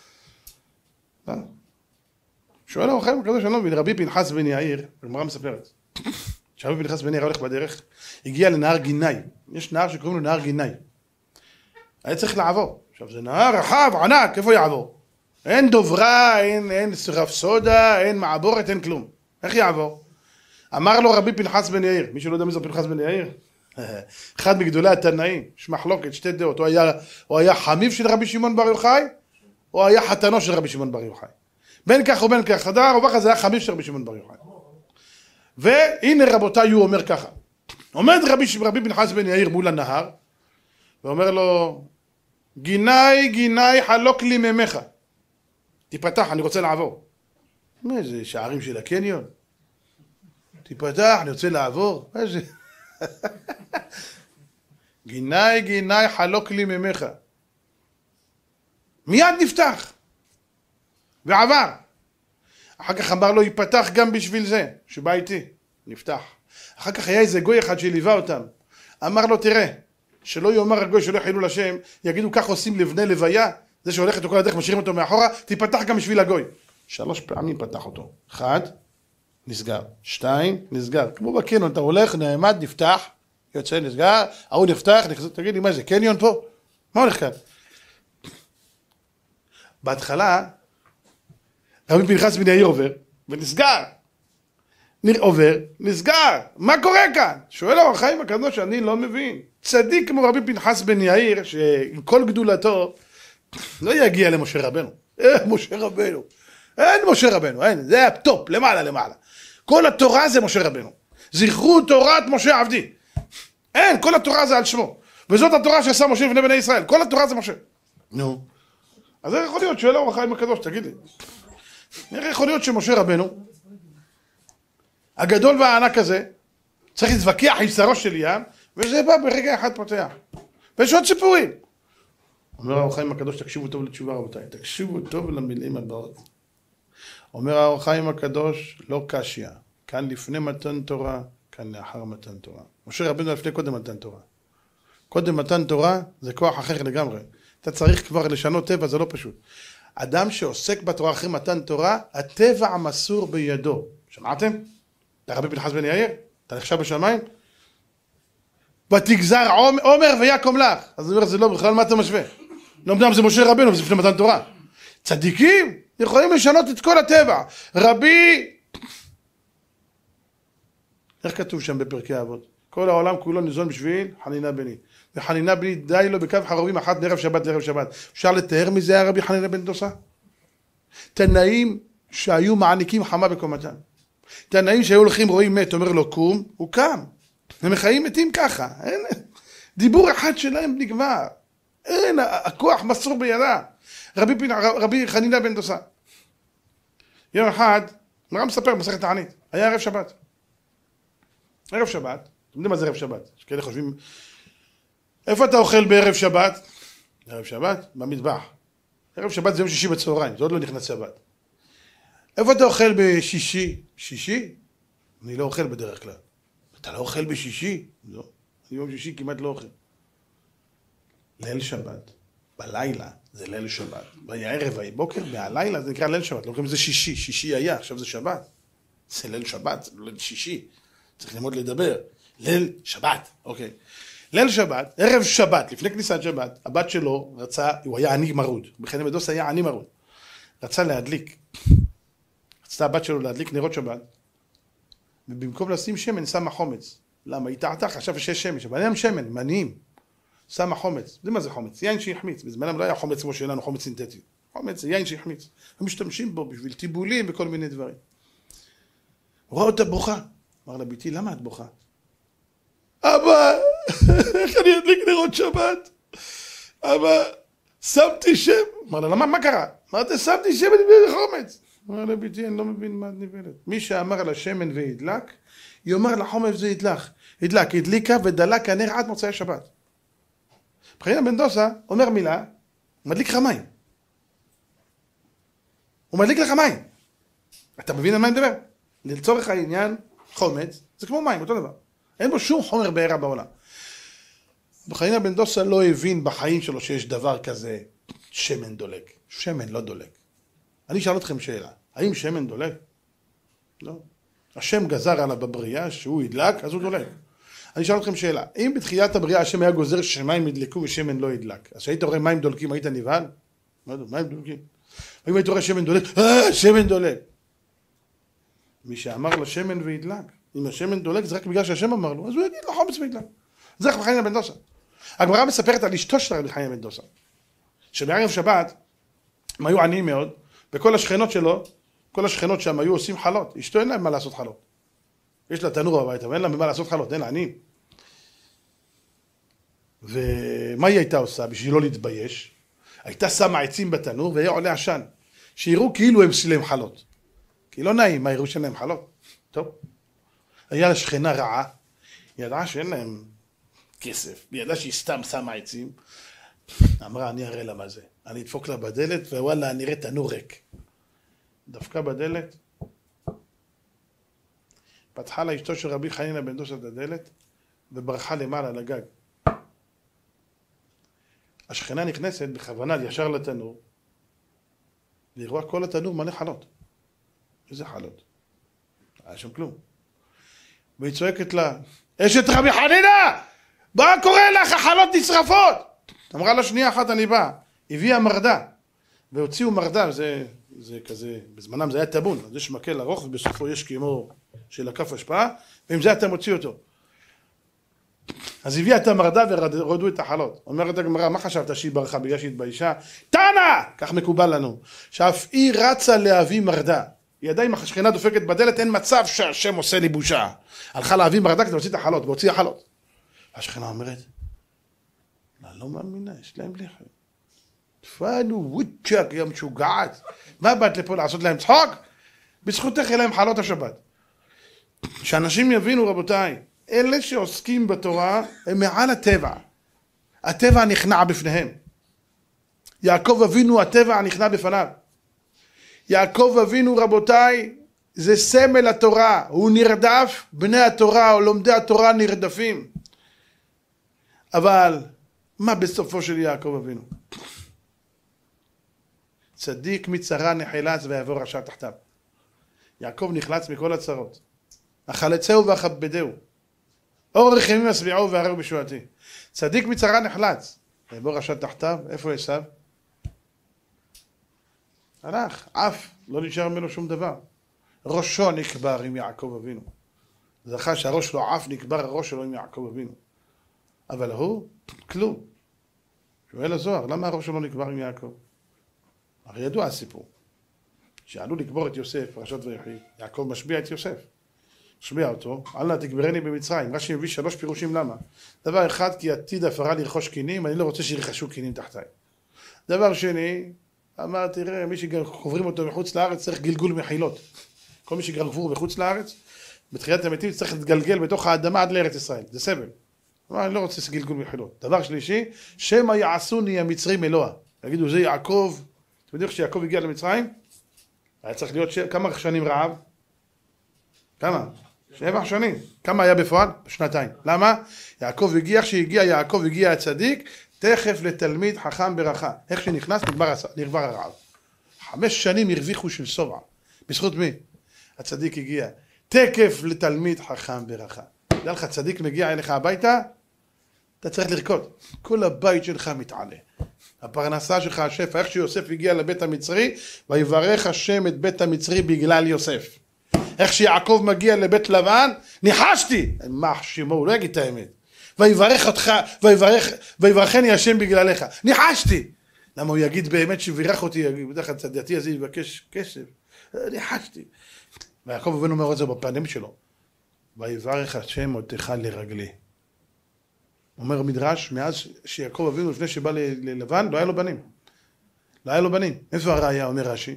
שואל הר החיים הקדוש, אני לא מבין, רבי פנחס בן יאיר, הגמרא מספרת, שרבי פנחס בן יאיר הולך בדרך, הגיע לנהר גיני, יש נהר שקוראים לו נהר גיני, היה צריך לעבור, עכשיו זה נהר רחב, ענק, איפה יעבור? אין דוברה, אין, אין רב סודה, אין מעבורת, אין כלום, איך יעבור? אמר לו רבי פנחס בן יאיר, מישהו לא יודע מי זה פנחס בן יאיר? אחד מגדולי התנאים, יש מחלוקת, שתי דעות, הוא היה, הוא היה חמיב של רבי שמעון בר יוחאי, או היה חתנו של רבי שמעון בר יוחאי. בין כך ובין כך, חדר רבחה זה היה חמיב של רבי שמעון בר יוחאי. והנה רבותיי, הוא אומר ככה, עומד רבי, רבי פנחס בן יאיר מול הנהר, ואומר לו, גיני גיני חלוק לי ממך, תיפתח, אני רוצה לעבור. מה זה, שערים של הקניון? תיפתח, אני רוצה לעבור? מה זה? גיני גיני חלוק לי ממך. מיד נפתח ועבר. אחר כך אמר לו ייפתח גם בשביל זה שבא איתי, נפתח. אחר כך היה איזה גוי אחד שליווה אותם, אמר לו תראה, שלא יאמר הגוי שלא חילול השם, יגידו כך עושים לבני לוויה, זה שהולך איתו כל הדרך משאירים אותו מאחורה, תיפתח גם בשביל הגוי. שלוש פעמים פתח אותו, אחד נסגר, שתיים נסגר, כמו בקניון, אתה הולך, נעמד, נפתח, יוצא, נסגר, ההוא נפתח, תגיד לי מה זה, קניון פה? מה הולך כאן? בהתחלה, רבי פנחס בן יאיר עובר, ונסגר, עובר, נסגר, מה קורה כאן? שואל הר החיים הקדוש, אני לא מבין, צדיק כמו רבי פנחס בן יאיר, שעם כל גדולתו, לא יגיע למשה רבנו, אה, משה רבנו, אין משה רבנו, אין, זה הטופ, למעלה למעלה. כל התורה זה משה רבנו. זכרו תורת משה עבדי. אין, כל התורה זה על שמו. וזאת התורה שעשה משה לפני בני ישראל. כל התורה זה משה. נו. אז איך יכול להיות? שואל הר החיים הקדוש, תגיד לי. איך יכול להיות שמשה רבנו, הגדול והענק הזה, צריך להתווכח עם שרו של ים, וזה בא ברגע אחד פותח. ויש עוד סיפורים. אומר הר החיים הקדוש, תקשיבו טוב לתשובה רבותיי. תקשיבו טוב למילים הבאות. אומר הר החיים הקדוש, לא קשיא, כאן לפני מתן תורה, כאן לאחר מתן תורה. משה רבנו לפני קודם מתן תורה. קודם מתן תורה זה כוח אחר לגמרי. אתה צריך כבר לשנות טבע, זה לא פשוט. אדם שעוסק בתורה אחרי מתן תורה, הטבע מסור בידו. שמעתם? אתה רבי פנחס בן יאיר? אתה נחשב בשמיים? ותגזר עומר ויקום לך. אז אני אומר, זה לא, בכלל מה אתה משווה? לא מדבר, זה משה רבנו, וזה לפני מתן תורה. צדיקים יכולים לשנות את כל הטבע. רבי איך כתוב שם בפרקי אבות? כל העולם כולו ניזון בשביל חנינה בני. וחנינה בני די לו בקו חרובים אחת מערב שבת לערב שבת. אפשר לתאר מזה הרבי חנינה בן דוסה? תנאים שהיו מעניקים חמה בקומתם. תנאים שהיו הולכים רואים מת, אומר לו קום, הוא קם. הם חיים מתים ככה. אין, דיבור אחד שלהם נגמר. אין, הכוח מסור בידה. רבי, רבי חנינה בן דוסה. יום אחד, מרם מספר מסכת תענית, היה ערב שבת. ערב שבת, אתם יודעים מה זה ערב שבת? יש כאלה חושבים, איפה אתה אוכל בערב שבת? ערב שבת? במטבח. ערב שבת זה יום שישי בצהריים, זה עוד לא נכנס שבת. איפה אתה אוכל בשישי? שישי? אני לא אוכל בדרך כלל. אתה לא אוכל בשישי? לא. אני יום שישי כמעט לא אוכל. ליל שבת, בלילה זה ליל שבת. בערב, בבוקר, מהלילה זה נקרא ליל שבת. לא קוראים לזה שישי, שישי היה, עכשיו זה שבת. זה ליל שבת, זה לא ליל שישי. צריך ללמוד לדבר. ליל שבת, אוקיי. ליל שבת, ערב שבת, לפני כניסת שבת, הבת שלו רצה, הוא היה עני מרוד. בחנינה בן דוסה היה עני מרוד. רצה להדליק. רצתה הבת שלו להדליק נרות שבת. ובמקום לשים שמן, שמה חומץ. למה? היא טעתה, חשב שיש שמש. אבל אין שמן, מניעים. שמה חומץ. זה מה זה חומץ? יין שהחמיץ. בזמנם לא היה חומץ כמו שלנו, חומץ סינתטי. חומץ זה יין שהחמיץ. הם משתמשים בו בשביל טיבולים וכל מיני דברים. הוא ראה אותה בוכה. אמר לה, ביתי, למה את בוכה? אבא, איך אני אדליק נרות שבת? אבא, שמתי שם. אמר לה, למה, מה קרה? אמרתי, שמתי שמן וחומץ. אמר לה, ביתי, אני לא מבין מה את נבלת. מי שאמר לה שמן והדלק, יאמר לחומץ זה ידלק. הדלק, הדליקה ודלק הנר עד מוצאי שבת. חנינה בן דוסה אומר מילה, הוא מדליק לך מים. הוא מדליק לך מים. אתה מבין על מה אני מדבר? לצורך העניין, חומץ, זה כמו מים, אותו דבר. אין בו שום חומר בעירה בעולם. חנינה בן דוסה לא הבין בחיים שלו שיש דבר כזה שמן דולק. שמן לא דולק. אני אשאל אתכם שאלה, האם שמן דולק? לא. השם גזר עליו בבריאה שהוא ידלק, אז הוא דולק. אני אשאל אתכם שאלה, אם בתחילת הבריאה השם היה גוזר שמים ידלקו ושמן לא ידלק, אז שהיית רואה מים דולקים, היית נבהל? מה זה, מים דולקים? אם היית רואה שמן דולק, אה, שמן דולק. מי שאמר לשמן וידלק, אם השמן דולק זה רק בגלל שהשם אמר לו, אז הוא יגיד לו חומץ וידלק. זה רק חנינה בן דוסה. הגמרא מספרת על אשתו של רבי חנינה בן דוסה, שבערב שבת הם היו עניים מאוד, וכל השכנות שלו, כל השכנות שם היו עושים חלות, אשתו אין להם מה לעשות חלות. יש לה תנור בבית, אבל אין לה מה לעשות חלות, אין לה עניים. ומה היא הייתה עושה בשביל לא להתבייש? הייתה שמה עצים בתנור והיה עולה עשן, שיראו כאילו הם סילם חלות. כי לא נעים, מה יראו שאין להם חלות? טוב. היה לה שכנה רעה, היא ידעה שאין להם כסף, היא ידעה שהיא סתם שמה עצים, אמרה, אני אראה לה מה זה. אני אדפוק לה בדלת, ווואלה, אני אראה תנור ריק. דפקה בדלת, פתחה לה אשתו של רבי חנינה בן דוסה את הדלת, וברחה למעלה לגג. השכנה נכנסת בכוונה ישר לתנור, והיא רואה כל התנור מלא חלות. איזה חלות? היה שם כלום. והיא צועקת לה, אשת רבי חנינה! מה קורה לך? החלות נשרפות! אמרה לה, שנייה אחת אני באה. הביאה מרדה, והוציאו מרדה, זה, זה כזה, בזמנם זה היה טבון, אז יש מקל ארוך, ובסופו יש כמו של הכף השפעה, ועם זה אתה מוציא אותו. אז הביאה את המרדה ורדו את החלות. אומרת הגמרא, מה חשבת שהיא ברחה בגלל שהיא התביישה? תנא! כך מקובל לנו, שאף היא רצה להביא מרדה. היא ידעה אם השכנה דופקת בדלת, אין מצב שהשם עושה לי בושה. הלכה להביא מרדה כדי להוציא את החלות, והוציא החלות. השכנה אומרת, אני לא מאמינה, יש להם לחם. תפנו וודצ'ק, יא משוגעת. מה באת לפה לעשות להם צחוק? בזכותך יהיה להם חלות השבת. שאנשים יבינו, רבותיי, אלה שעוסקים בתורה הם מעל הטבע. הטבע נכנע בפניהם. יעקב אבינו, הטבע נכנע בפניו. יעקב אבינו, רבותיי, זה סמל התורה. הוא נרדף, בני התורה או לומדי התורה נרדפים. אבל מה בסופו של יעקב אבינו? צדיק מצרה נחלץ ויעבור רשע תחתיו. יעקב נחלץ מכל הצרות. החלצהו והכבדהו. אור רחמים השביעו והרעו בשועתי. צדיק מצרה נחלץ. ויעבור רשע תחתיו. איפה עשיו? הלך, אף, לא נשאר ממנו שום דבר. ראשו נקבר עם יעקב אבינו. זכה שהראש שלו עף, נקבר הראש שלו עם יעקב אבינו. אבל הוא, כלום. שואל הזוהר, למה הראש שלו נקבר עם יעקב? הרי ידוע הסיפור. שעלו לקבור את יוסף, פרשת ויחי, יעקב משביע את יוסף. משביע אותו, אללה תקברני במצרים. רש"י מביא שלוש פירושים למה. דבר אחד, כי עתיד הפרה לרכוש קינים, אני לא רוצה שירכשו קינים תחתיי. דבר שני, אמר, תראה, מי שקוברים אותו מחוץ לארץ צריך גלגול מחילות. כל מי שגרבור מחוץ לארץ, בתחיית המתים צריך להתגלגל בתוך האדמה עד לארץ ישראל. זה סבל. אמר, אני לא רוצה גלגול מחילות. דבר שלישי, שמא יעשוני המצרים אלוה. יגידו, זה יעקב. אתם יודעים שיעקב הגיע למצרים? היה צריך להיות ש... כמה שנים רעב? כמה? שבע שנים. כמה היה בפועל? שנתיים. למה? יעקב הגיע, כשהגיע יעקב הגיע הצדיק, תכף לתלמיד חכם ברכה. איך שנכנס נגמר, נגמר הרעב. חמש שנים הרוויחו של סובע. בזכות מי? הצדיק הגיע. תכף לתלמיד חכם ברכה. יודע לך, צדיק מגיע אליך הביתה, אתה צריך לרקוד. כל הבית שלך מתעלה. הפרנסה שלך, השפע, איך שיוסף הגיע לבית המצרי, ויברך השם את בית המצרי בגלל יוסף. איך שיעקב מגיע לבית לבן, ניחשתי. מה שמו, הוא לא יגיד את האמת. ויברך אותך, ויברך, ויברכני השם בגללך. ניחשתי. למה הוא יגיד באמת שבירך אותי, בדרך כלל צדייתי הזה יבקש כסף. ניחשתי. ויעקב אבינו אומר את זה בפנים שלו. ויברך השם אותך לרגלי. אומר המדרש, מאז שיעקב אבינו לפני שבא ללבן, לא היה לו בנים. לא היה לו בנים. איפה הראיה, אומר רש"י?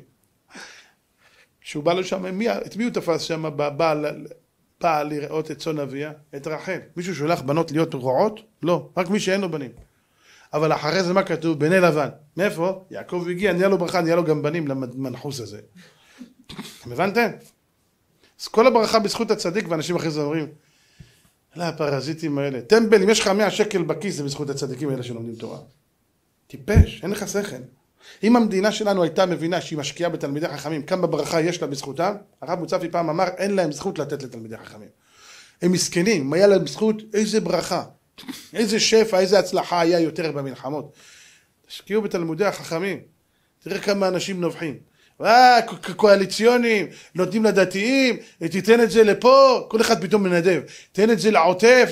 כשהוא בא לו שם, מי, את מי הוא תפס שם, בא, בא, בא לראות את צאן אביה? את רחל. מישהו שולח בנות להיות רועות? לא, רק מי שאין לו בנים. אבל אחרי זה מה כתוב? בני לבן. מאיפה? יעקב הגיע, נהיה לו ברכה, נהיה לו גם בנים למנחוס הזה. אתם הבנתם? אז כל הברכה בזכות הצדיק, ואנשים אחרי זה אומרים, לא, הפרזיטים האלה. טמבל, אם יש לך מאה שקל בכיס, זה בזכות הצדיקים האלה שלומדים תורה. טיפש, אין לך שכל. אם המדינה שלנו הייתה מבינה שהיא משקיעה בתלמידי חכמים, כמה ברכה יש לה בזכותם, הרב מוצפי פעם אמר, אין להם זכות לתת לתלמידי חכמים. הם מסכנים, אם היה להם זכות, איזה ברכה, איזה שפע, איזה הצלחה היה יותר במלחמות. תשקיעו בתלמידי החכמים. תראה כמה אנשים נובחים. אה, קואליציונים, נותנים לדתיים, תיתן את זה לפה, כל אחד פתאום מנדב, תן את זה לעוטף.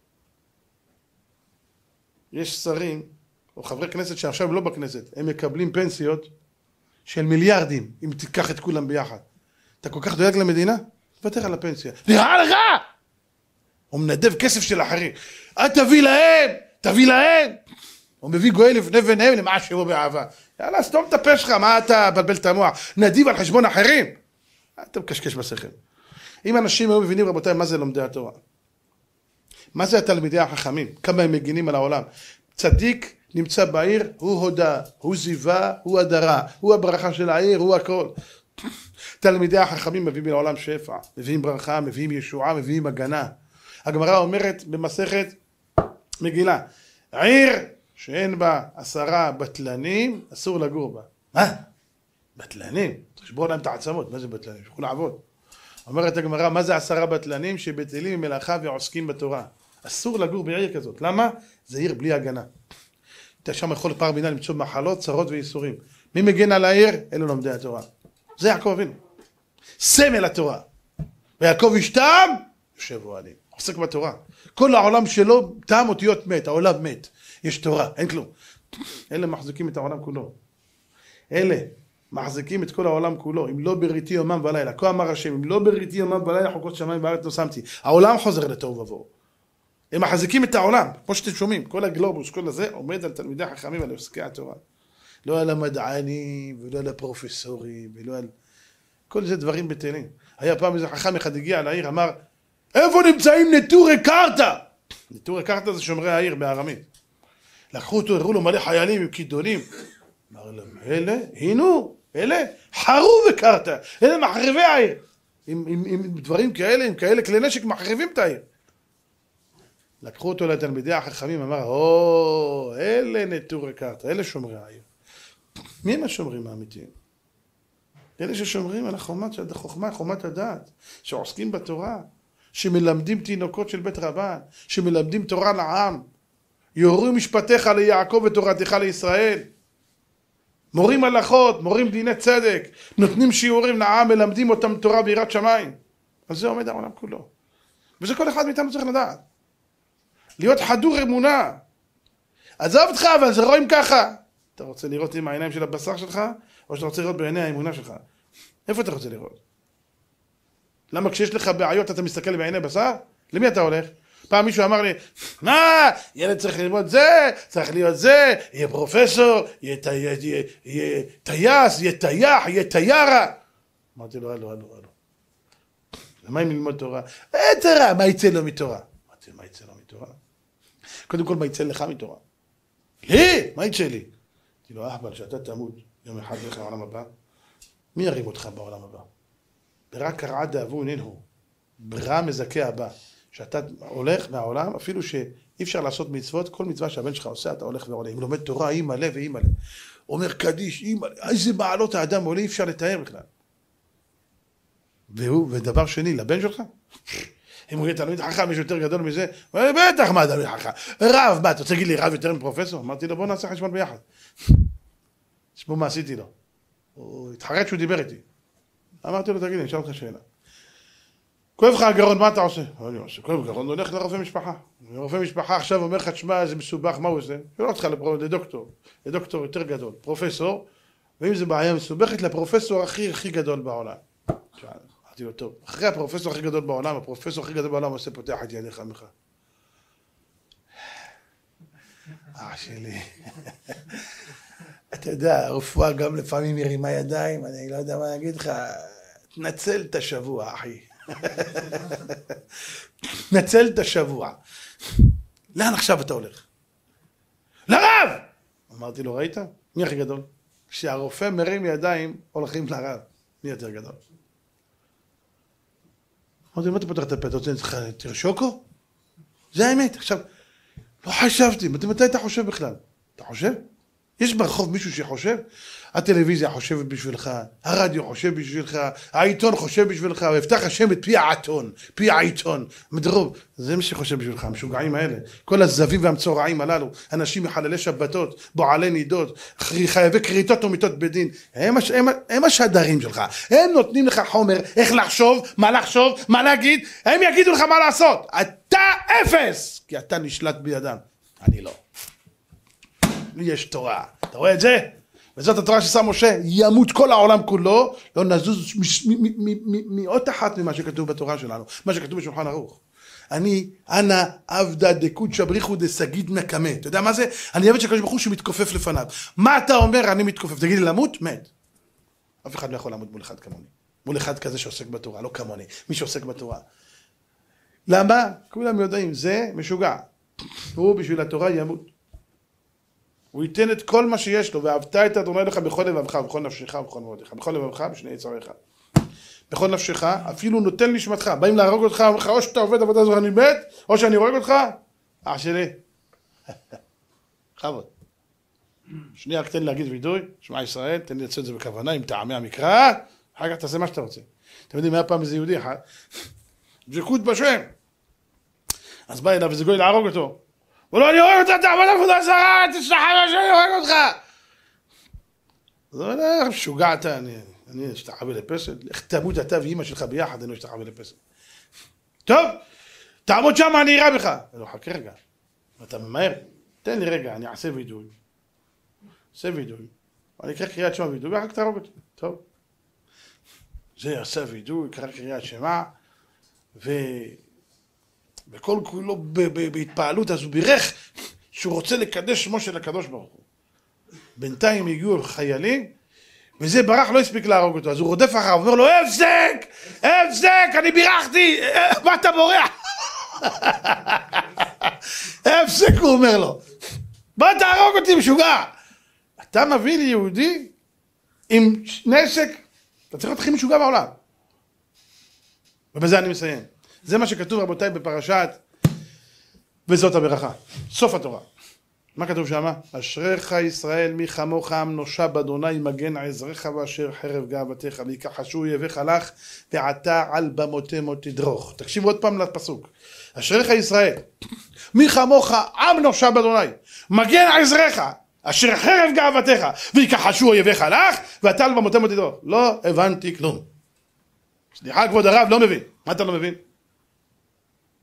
יש שרים, או חברי כנסת שעכשיו לא בכנסת, הם מקבלים פנסיות של מיליארדים, אם תיקח את כולם ביחד. אתה כל כך דואג למדינה? תוותר על הפנסיה. נראה לך! הוא מנדב כסף של אחרים. אה, תביא להם! תביא להם! הוא מביא גואל לפני ביניהם למה שבו באהבה. יאללה, סתום את הפה שלך, מה אתה בלבל את המוח? נדיב על חשבון אחרים. אתה מקשקש בשכל. אם אנשים היו מבינים, רבותיי, מה זה לומדי התורה? מה זה התלמידי החכמים? כמה הם מגינים על העולם? צדיק נמצא בעיר, הוא הודה, הוא זיווה, הוא הדרה, הוא הברכה של העיר, הוא הכל. תלמידי החכמים מביאים לעולם שפע, מביאים ברכה, מביאים ישועה, מביאים הגנה. הגמרא אומרת במסכת מגילה, עיר שאין בה עשרה בטלנים, אסור לגור בה. מה? בטלנים? תשבור להם את העצמות, מה זה בטלנים? שכו לעבוד. אומרת הגמרא, מה זה עשרה בטלנים שבטלים ממלאכה ועוסקים בתורה? אסור לגור בעיר כזאת. למה? זה עיר בלי הגנה. אתה שם יכול פעם בינה למצוא מחלות, צרות וייסורים. מי מגן על העיר? אלו לומדי התורה. זה יעקב אבינו. סמל התורה. ויעקב ישתם, יושב אוהלים. עוסק בתורה. כל העולם שלו, טעם אותיות מת, העולם מת. יש תורה, אין כלום. אלה מחזיקים את העולם כולו. אלה מחזיקים את כל העולם כולו. אם לא בריתי יומם ולילה. כה אמר השם, אם לא בריתי יומם ולילה, חוקות שמיים בארץ לא שמתי. העולם חוזר לתוהו ובוהו. הם מחזיקים את העולם, כמו שאתם שומעים. כל הגלובוס, כל הזה, עומד על תלמידי חכמים, על עוסקי התורה. לא על המדענים, ולא על הפרופסורים, ולא על... כל זה דברים בטלים. היה פעם איזה חכם אחד הגיע לעיר, אמר, איפה נמצאים נטורי קרתא? נטורי קרתא זה שומרי העיר בארמית. לקחו אותו, הראו לו מלא חיילים עם כידונים. אמר להם, אלה, הנו, אלה, חרו וקרתא, אלה מחריבי העיר. עם, עם, עם דברים כאלה, עם כאלה כלי נשק מחריבים את העיר. לקחו אותו לתלמידי החכמים, אמר, או, אלה נטורי קרתא, אלה שומרי העיר. מי הם השומרים האמיתיים? אלה ששומרים על החומת, החוכמה, חומת הדעת, שעוסקים בתורה, שמלמדים תינוקות של בית רבן, שמלמדים תורה לעם, יורו משפטיך ליעקב ותורתך לישראל, מורים הלכות, מורים דיני צדק, נותנים שיעורים לעם, מלמדים אותם תורה ביראת שמיים. אז זה עומד העולם כולו. וזה כל אחד מאיתנו צריך לדעת. להיות חדור אמונה. עזוב אותך, אבל זה רואים ככה. אתה רוצה לראות עם העיניים של הבשר שלך, או שאתה רוצה לראות בעיני האמונה שלך? איפה אתה רוצה לראות? למה כשיש לך בעיות אתה מסתכל בעיני בשר? למי אתה הולך? פעם מישהו אמר לי, מה? ילד צריך ללמוד זה, צריך להיות זה, יהיה פרופסור, יהיה טייס, יהיה טייח, יהיה טיירה. אמרתי לו, הלו, הלו, הלו. למה אם ללמוד תורה? אה, תורה, מה יצא לו מתורה? אמרתי, מה יצא לו מתורה? קודם כל, מה יצא לך מתורה? לי? מה יצא לי? אמרתי לו, אחבל, שאתה תמות יום אחד לך לעולם הבא, מי ירים אותך בעולם הבא? ברק קרעה דאבו איננו, ברע מזכה הבא. שאתה הולך מהעולם, אפילו שאי אפשר לעשות מצוות, כל מצווה שהבן שלך עושה, אתה הולך ועולה. אם לומד תורה, אי מלא ואי מלא. אומר קדיש, אי מלא. איזה מעלות האדם עולה, אי אפשר לתאר בכלל. והוא, ודבר שני, לבן שלך? אם הוא יהיה תלמיד חכם, יש יותר גדול מזה, בטח מה תלמיד חכם. רב, מה, אתה רוצה להגיד לי רב יותר מפרופסור? אמרתי לו, בוא נעשה חשבון ביחד. תשמעו מה עשיתי לו. הוא התחרט שהוא דיבר איתי. אמרתי לו, תגיד לי, נשאל אותך שאלה. כואב לך הגרון, מה אתה עושה? אני עושה, כואב גרון, הולך לרופא משפחה. רופא משפחה עכשיו אומר לך, תשמע, זה מסובך, מה הוא עושה? שואל אותך לדוקטור, לדוקטור יותר גדול, פרופסור, ואם זה בעיה מסובכת, לפרופסור הכי הכי גדול בעולם. אמרתי לו, טוב, אחרי הפרופסור הכי גדול בעולם, הפרופסור הכי גדול בעולם עושה פותח את ידיך ממך. אח שלי. אתה יודע, הרפואה גם לפעמים מרימה ידיים, אני לא יודע מה להגיד לך, תנצל את השבוע, אחי. נצל את השבוע. לאן עכשיו אתה הולך? לרב! אמרתי לו, ראית? מי הכי גדול? כשהרופא מרים ידיים, הולכים לרב. מי יותר גדול? אמרתי, מה אתה פותח את הפה? אתה רוצה תרשוקו? זה האמת. עכשיו, לא חשבתי. מתי אתה חושב בכלל? אתה חושב? יש ברחוב מישהו שחושב? הטלוויזיה חושבת בשבילך, הרדיו חושב בשבילך, העיתון חושב בשבילך, והבטח השם את פי העיתון, פי העיתון. מדרוב, זה מה שחושב בשבילך, המשוגעים האלה. כל הזווים והמצורעים הללו, אנשים מחללי שבתות, בועלי נידות, חייבי כריתות ומיתות בדין, הם, הם, הם השדרים שלך. הם נותנים לך חומר, איך לחשוב, מה לחשוב, מה להגיד, הם יגידו לך מה לעשות. אתה אפס, כי אתה נשלט בידם. אני לא. לי יש תורה. אתה רואה את זה? וזאת התורה ששם משה, ימות כל העולם כולו, לא נזוז מאות אחת ממה שכתוב בתורה שלנו, מה שכתוב בשולחן ערוך. אני, אנא עבדה דקודשא בריחו דסגיד נקמה. אתה יודע מה זה? אני עבד שהקדוש ברוך הוא שמתכופף לפניו. מה אתה אומר? אני מתכופף. תגיד לי, למות? מת. אף אחד לא יכול לעמוד מול אחד כמוני. מול אחד כזה שעוסק בתורה, לא כמוני. מי שעוסק בתורה. למה? כולם יודעים, זה משוגע. הוא בשביל התורה ימות. הוא ייתן את כל מה שיש לו, ואהבת את אדוני לך בכל לבבך, בכל נפשך, בכל מאודך, בכל לבבך, בשני יצריך. בכל נפשך, אפילו נותן נשמתך, באים להרוג אותך, אומר לך, או שאתה עובד עבודה זו אני מת, או שאני הורג אותך, אח שלי. חבוד. שנייה, רק תן לי להגיד וידוי, שמע ישראל, תן לי לצאת את זה בכוונה, עם טעמי המקרא, אחר כך תעשה מה שאתה רוצה. אתם יודעים, היה פעם איזה יהודי אחד, דבקות בשם. אז בא אליו איזה גוי להרוג אותו. ולא, אני הורג אותך, תעבוד עבודה זרה, תשלחה מה שאני הורג אותך. אז הוא אומר, שוגעת, אני אשתחווה לפסל, איך תמות אתה ואמא שלך ביחד, אני לא אשתחווה לפסל. טוב, תעמוד שם, אני אראה בך. אני לא, חכה רגע, אתה ממהר, תן לי רגע, אני אעשה וידוי. עושה וידוי. אני אקרא קריאת שמע וידוי, ואחר כך תהרוג אותי. טוב. זה יעשה וידוי, יקרא קריאת שמע, ו... וכל כולו בהתפעלות, אז הוא בירך שהוא רוצה לקדש שמו של הקדוש ברוך הוא. בינתיים הגיעו חיילים, וזה ברח, לא הספיק להרוג אותו, אז הוא רודף אחריו, הוא אומר לו, הפסק, הפסק, אני בירכתי, מה אתה בורח? הפסק, הוא אומר לו, בוא תהרוג אותי משוגע. אתה מביא לי יהודי עם נשק, אתה צריך להתחיל משוגע בעולם. ובזה אני מסיים. זה מה שכתוב רבותיי בפרשת וזאת הברכה, סוף התורה. מה כתוב שם? אשריך ישראל מי כמוך עם נושע באדוני מגן עזרך ואשר חרב גאוותך ויקחשו אויביך לך ועתה על במותימו תדרוך. תקשיבו עוד פעם לפסוק. אשריך ישראל מי כמוך עם נושע באדוני מגן עזרך אשר חרב גאוותך ויקחשו אויביך לך ועתה על במותימו תדרוך. לא הבנתי כלום. סליחה כבוד הרב, לא מבין. מה אתה לא מבין?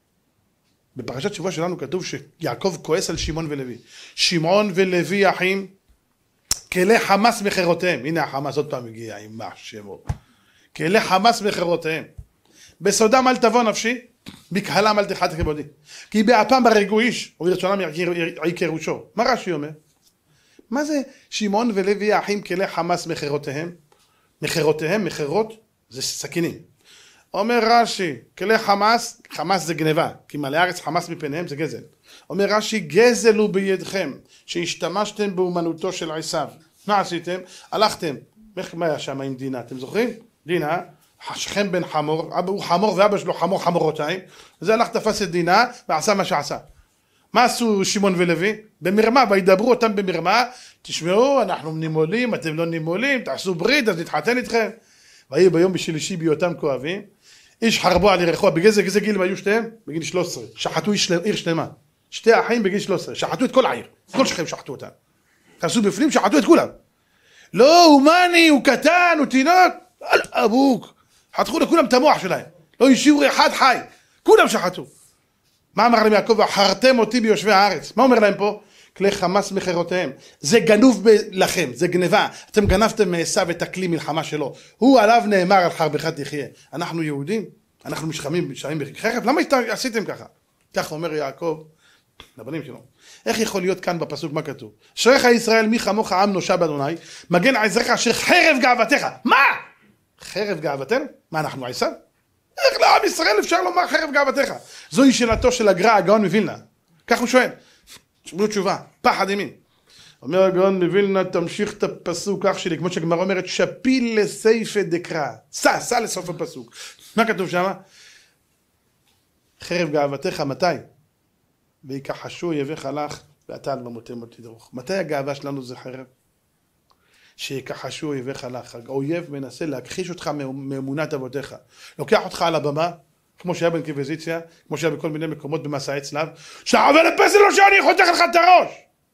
בפרשת שבוע שלנו כתוב שיעקב כועס על שמעון ולוי. שמעון ולוי אחים, כלי חמאס מחירותיהם. הנה החמאס עוד פעם הגיע עם מה שמו. כלי חמאס מחירותיהם. בסודם אל תבוא נפשי, בקהלם אל תחת כבודי. כי באפם ברגו איש, וברצונם יקרושו. מה רש"י אומר? מה זה שמעון ולוי האחים כלי חמאס מחירותיהם? מחירותיהם, מחירות, זה סכינים. אומר רש"י, כלי חמאס, חמאס זה גניבה, כי מלא הארץ חמאס מפניהם זה גזל. אומר רש"י, גזל הוא בידכם, שהשתמשתם באומנותו של עשיו. מה עשיתם? הלכתם. מה היה שם עם דינה? אתם זוכרים? דינה, שכם בן חמור, אבא הוא חמור ואבא שלו חמור חמורותיים, וזה הלך תפס את דינה ועשה מה שעשה. מה עשו שמעון ולוי? במרמה, וידברו אותם במרמה, תשמעו, אנחנו נימולים, אתם לא נימולים, תעשו ברית, אז נתחתן איתכם. ויהי ביום בשלישי בהיותם כואבים, איש חרבו על ירחו, בגלל זה, זה גיל היו שתיהם? בגיל שלוש עשרה. שחטו עיר שלמה. שתי אחים בגיל שלוש עשרה, שחטו את כל העיר, כל שכם שחטו אותם. תעשו בפנים, שחטו את כולם. לא, הוא מני, הוא קטן, הוא תינוק, אל אבוק. חתכו לכולם את המוח שלהם. לא השאירו אחד חי, כולם שחטו. מה אמר להם יעקב? אחרתם אותי ביושבי הארץ. מה אומר להם פה? כלי חמאס מחירותיהם. זה גנוב לכם, זה גניבה. אתם גנבתם מעשיו את הכלי מלחמה שלו. הוא עליו נאמר על חרבך תחיה. אנחנו יהודים, אנחנו משחמים משחמים בחרב. למה עשיתם ככה? כך אומר יעקב לבנים שלו. איך יכול להיות כאן בפסוק מה כתוב? אשריך ישראל מי כמוך עם נושע באדוני, מגן עזרך אשר חרב גאוותך. מה? חרב גאוותנו? מה אנחנו עשיו? איך לעם ישראל אפשר לומר חרב גאוותך? זוהי שאלתו של הגר"א הגאון מווילנה. כך הוא שואל. תשמעו תשובה, פחד ימין. אומר הגאון מווילנה, תמשיך את הפסוק כך שלי, כמו שהגמרא אומרת, שפיל לסייפא דקרא. סע, סע לסוף הפסוק. מה כתוב שם? חרב גאוותך, מתי? ויקחשו אויביך לך, ואתה על במותם עוד תדרוך. מתי הגאווה שלנו זה חרב? שיקחשו אויביך לך. האויב מנסה להכחיש אותך מאמונת אבותיך. לוקח אותך על הבמה, כמו שהיה באינקוויזיציה, כמו שהיה בכל מיני מקומות במסעי צלב, שעבר לפסל לו שאני חותך לך את הראש.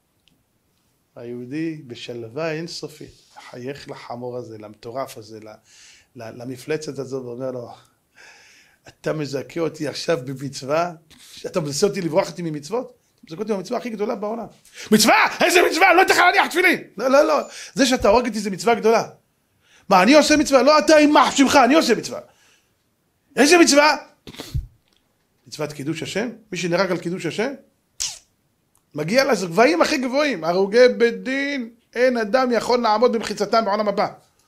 היהודי בשלווה אינסופית, חייך לחמור הזה, למטורף הזה, למפלצת הזו, ואומר לו, אתה מזכה אותי עכשיו במצווה, אתה מנסה אותי לברוח אותי ממצוות? אתה מזכה אותי במצווה הכי גדולה בעולם. מצווה? איזה מצווה? לא תוכל להניח תפילין. לא, לא, לא. זה שאתה הורג אותי זה מצווה גדולה. מה, אני עושה מצווה? לא, אתה עם מחשב שלך, אני עושה מצווה. איזה מצווה? מצוות קידוש השם? מי שנהרג על קידוש השם? מגיע לגבהים הכי גבוהים. הרוגי בית דין, אין אדם יכול לעמוד במחיצתם בעולם הבא.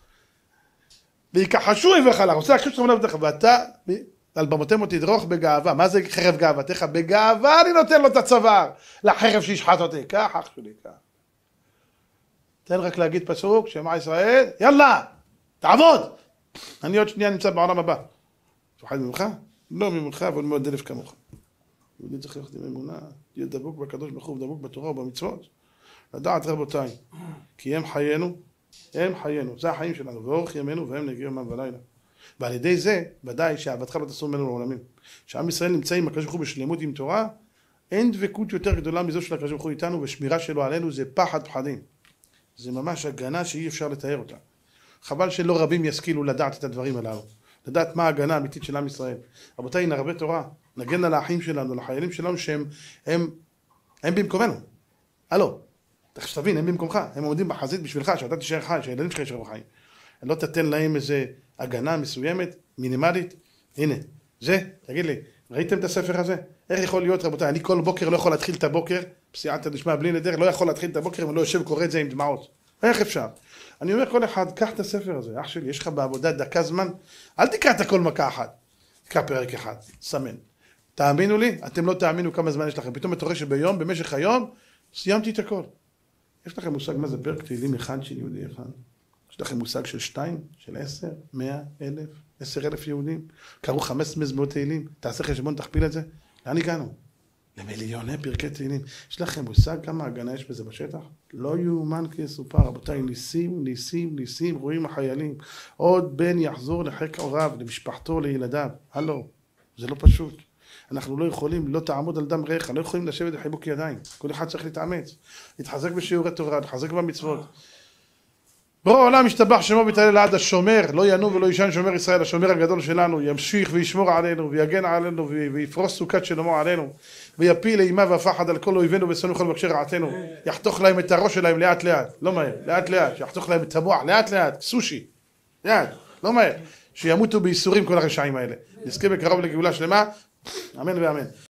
ויקחשו אויביך לך, רוצה להכחיש אותך מלאבתך, ואתה על במותם עוד תדרוך בגאווה. מה זה חרב גאוותך? בגאווה אני נותן לו את הצוואר לחרב שישחט אותי. כך אח שלי, כך. תן רק להגיד פסוק, שמע ישראל, יאללה, תעבוד. אני עוד שנייה נמצא בעולם הבא. תפחד ממך? לא ממך, אבל מאוד אלף כמוך. יהודי צריך ללכת עם אמונה, תהיה דבוק בקדוש ברוך הוא, דבוק בתורה ובמצוות. לדעת רבותיי, כי הם חיינו, הם חיינו, זה החיים שלנו, ואורך ימינו והם נגיע יומם ולילה. ועל ידי זה, ודאי שאהבתך לא תסור ממנו לעולמים. כשעם ישראל נמצא עם הקדוש ברוך הוא בשלמות עם תורה, אין דבקות יותר גדולה מזו של הקדוש ברוך הוא איתנו, ושמירה שלו עלינו זה פחד פחדים. זה ממש הגנה שאי אפשר לתאר אותה. חבל שלא רבים ישכילו לדעת את הדברים הללו. לדעת מה ההגנה האמיתית של עם ישראל. רבותיי, נרבה תורה, נגן על האחים שלנו, על החיילים שלנו שהם הם, הם במקומנו. הלו, תבין, הם במקומך, הם עומדים בחזית בשבילך, שאתה תישאר חי, שהילדים שלך יישארו חיים. לא תתן להם איזה הגנה מסוימת, מינימלית. הנה, זה, תגיד לי, ראיתם את הספר הזה? איך יכול להיות, רבותיי, אני כל בוקר לא יכול להתחיל את הבוקר, בסייעתא דשמיא בלי נדר, לא יכול להתחיל את הבוקר ולא יושב וקורא את זה עם דמעות. איך אפשר? אני אומר כל אחד, קח את הספר הזה, אח שלי, יש לך בעבודה דקה זמן, אל תקרא את הכל מכה אחת, תקרא פרק אחד, סמן. תאמינו לי, אתם לא תאמינו כמה זמן יש לכם, פתאום אתה רואה שביום, במשך היום, סיימתי את הכל. יש לכם מושג מה זה פרק תהילים אחד של יהודי אחד? יש לכם מושג של שתיים, של עשר, מאה, אלף, עשר אלף יהודים, קראו חמש עשרה מזמור תהילים, תעשה חשבון, תכפיל את זה, לאן הגענו? למיליוני פרקי תהילים. יש לכם מושג כמה הגנה יש בזה בשטח? לא יאומן כי יסופר, רבותיי, ניסים, ניסים, ניסים, רואים החיילים. עוד בן יחזור לחיק הוריו, למשפחתו, לילדיו. הלו, זה לא פשוט. אנחנו לא יכולים, לא תעמוד על דם רעך, לא יכולים לשבת בחיבוק ידיים. כל אחד צריך להתאמץ, להתחזק בשיעורי תורה, להתחזק במצוות. ברור העולם ישתבח שמו ויתהלל לעד. השומר, לא ינום ולא יישן שומר ישראל, השומר הגדול שלנו, ימשיך וישמור עלינו ויגן עלינו ויפרוס סוכת שלמה עלינו ויפיל אימה והפחד על כל אויבינו ושונאינו כל מבקשי רעתנו. יחתוך להם את הראש שלהם לאט לאט, לא מהר, לאט לאט, שיחתוך להם את המוח לאט לאט, סושי, לאט, לא מהר, שימותו בייסורים כל הרשעים האלה. נזכה בקרוב לגאולה שלמה, אמן ואמן.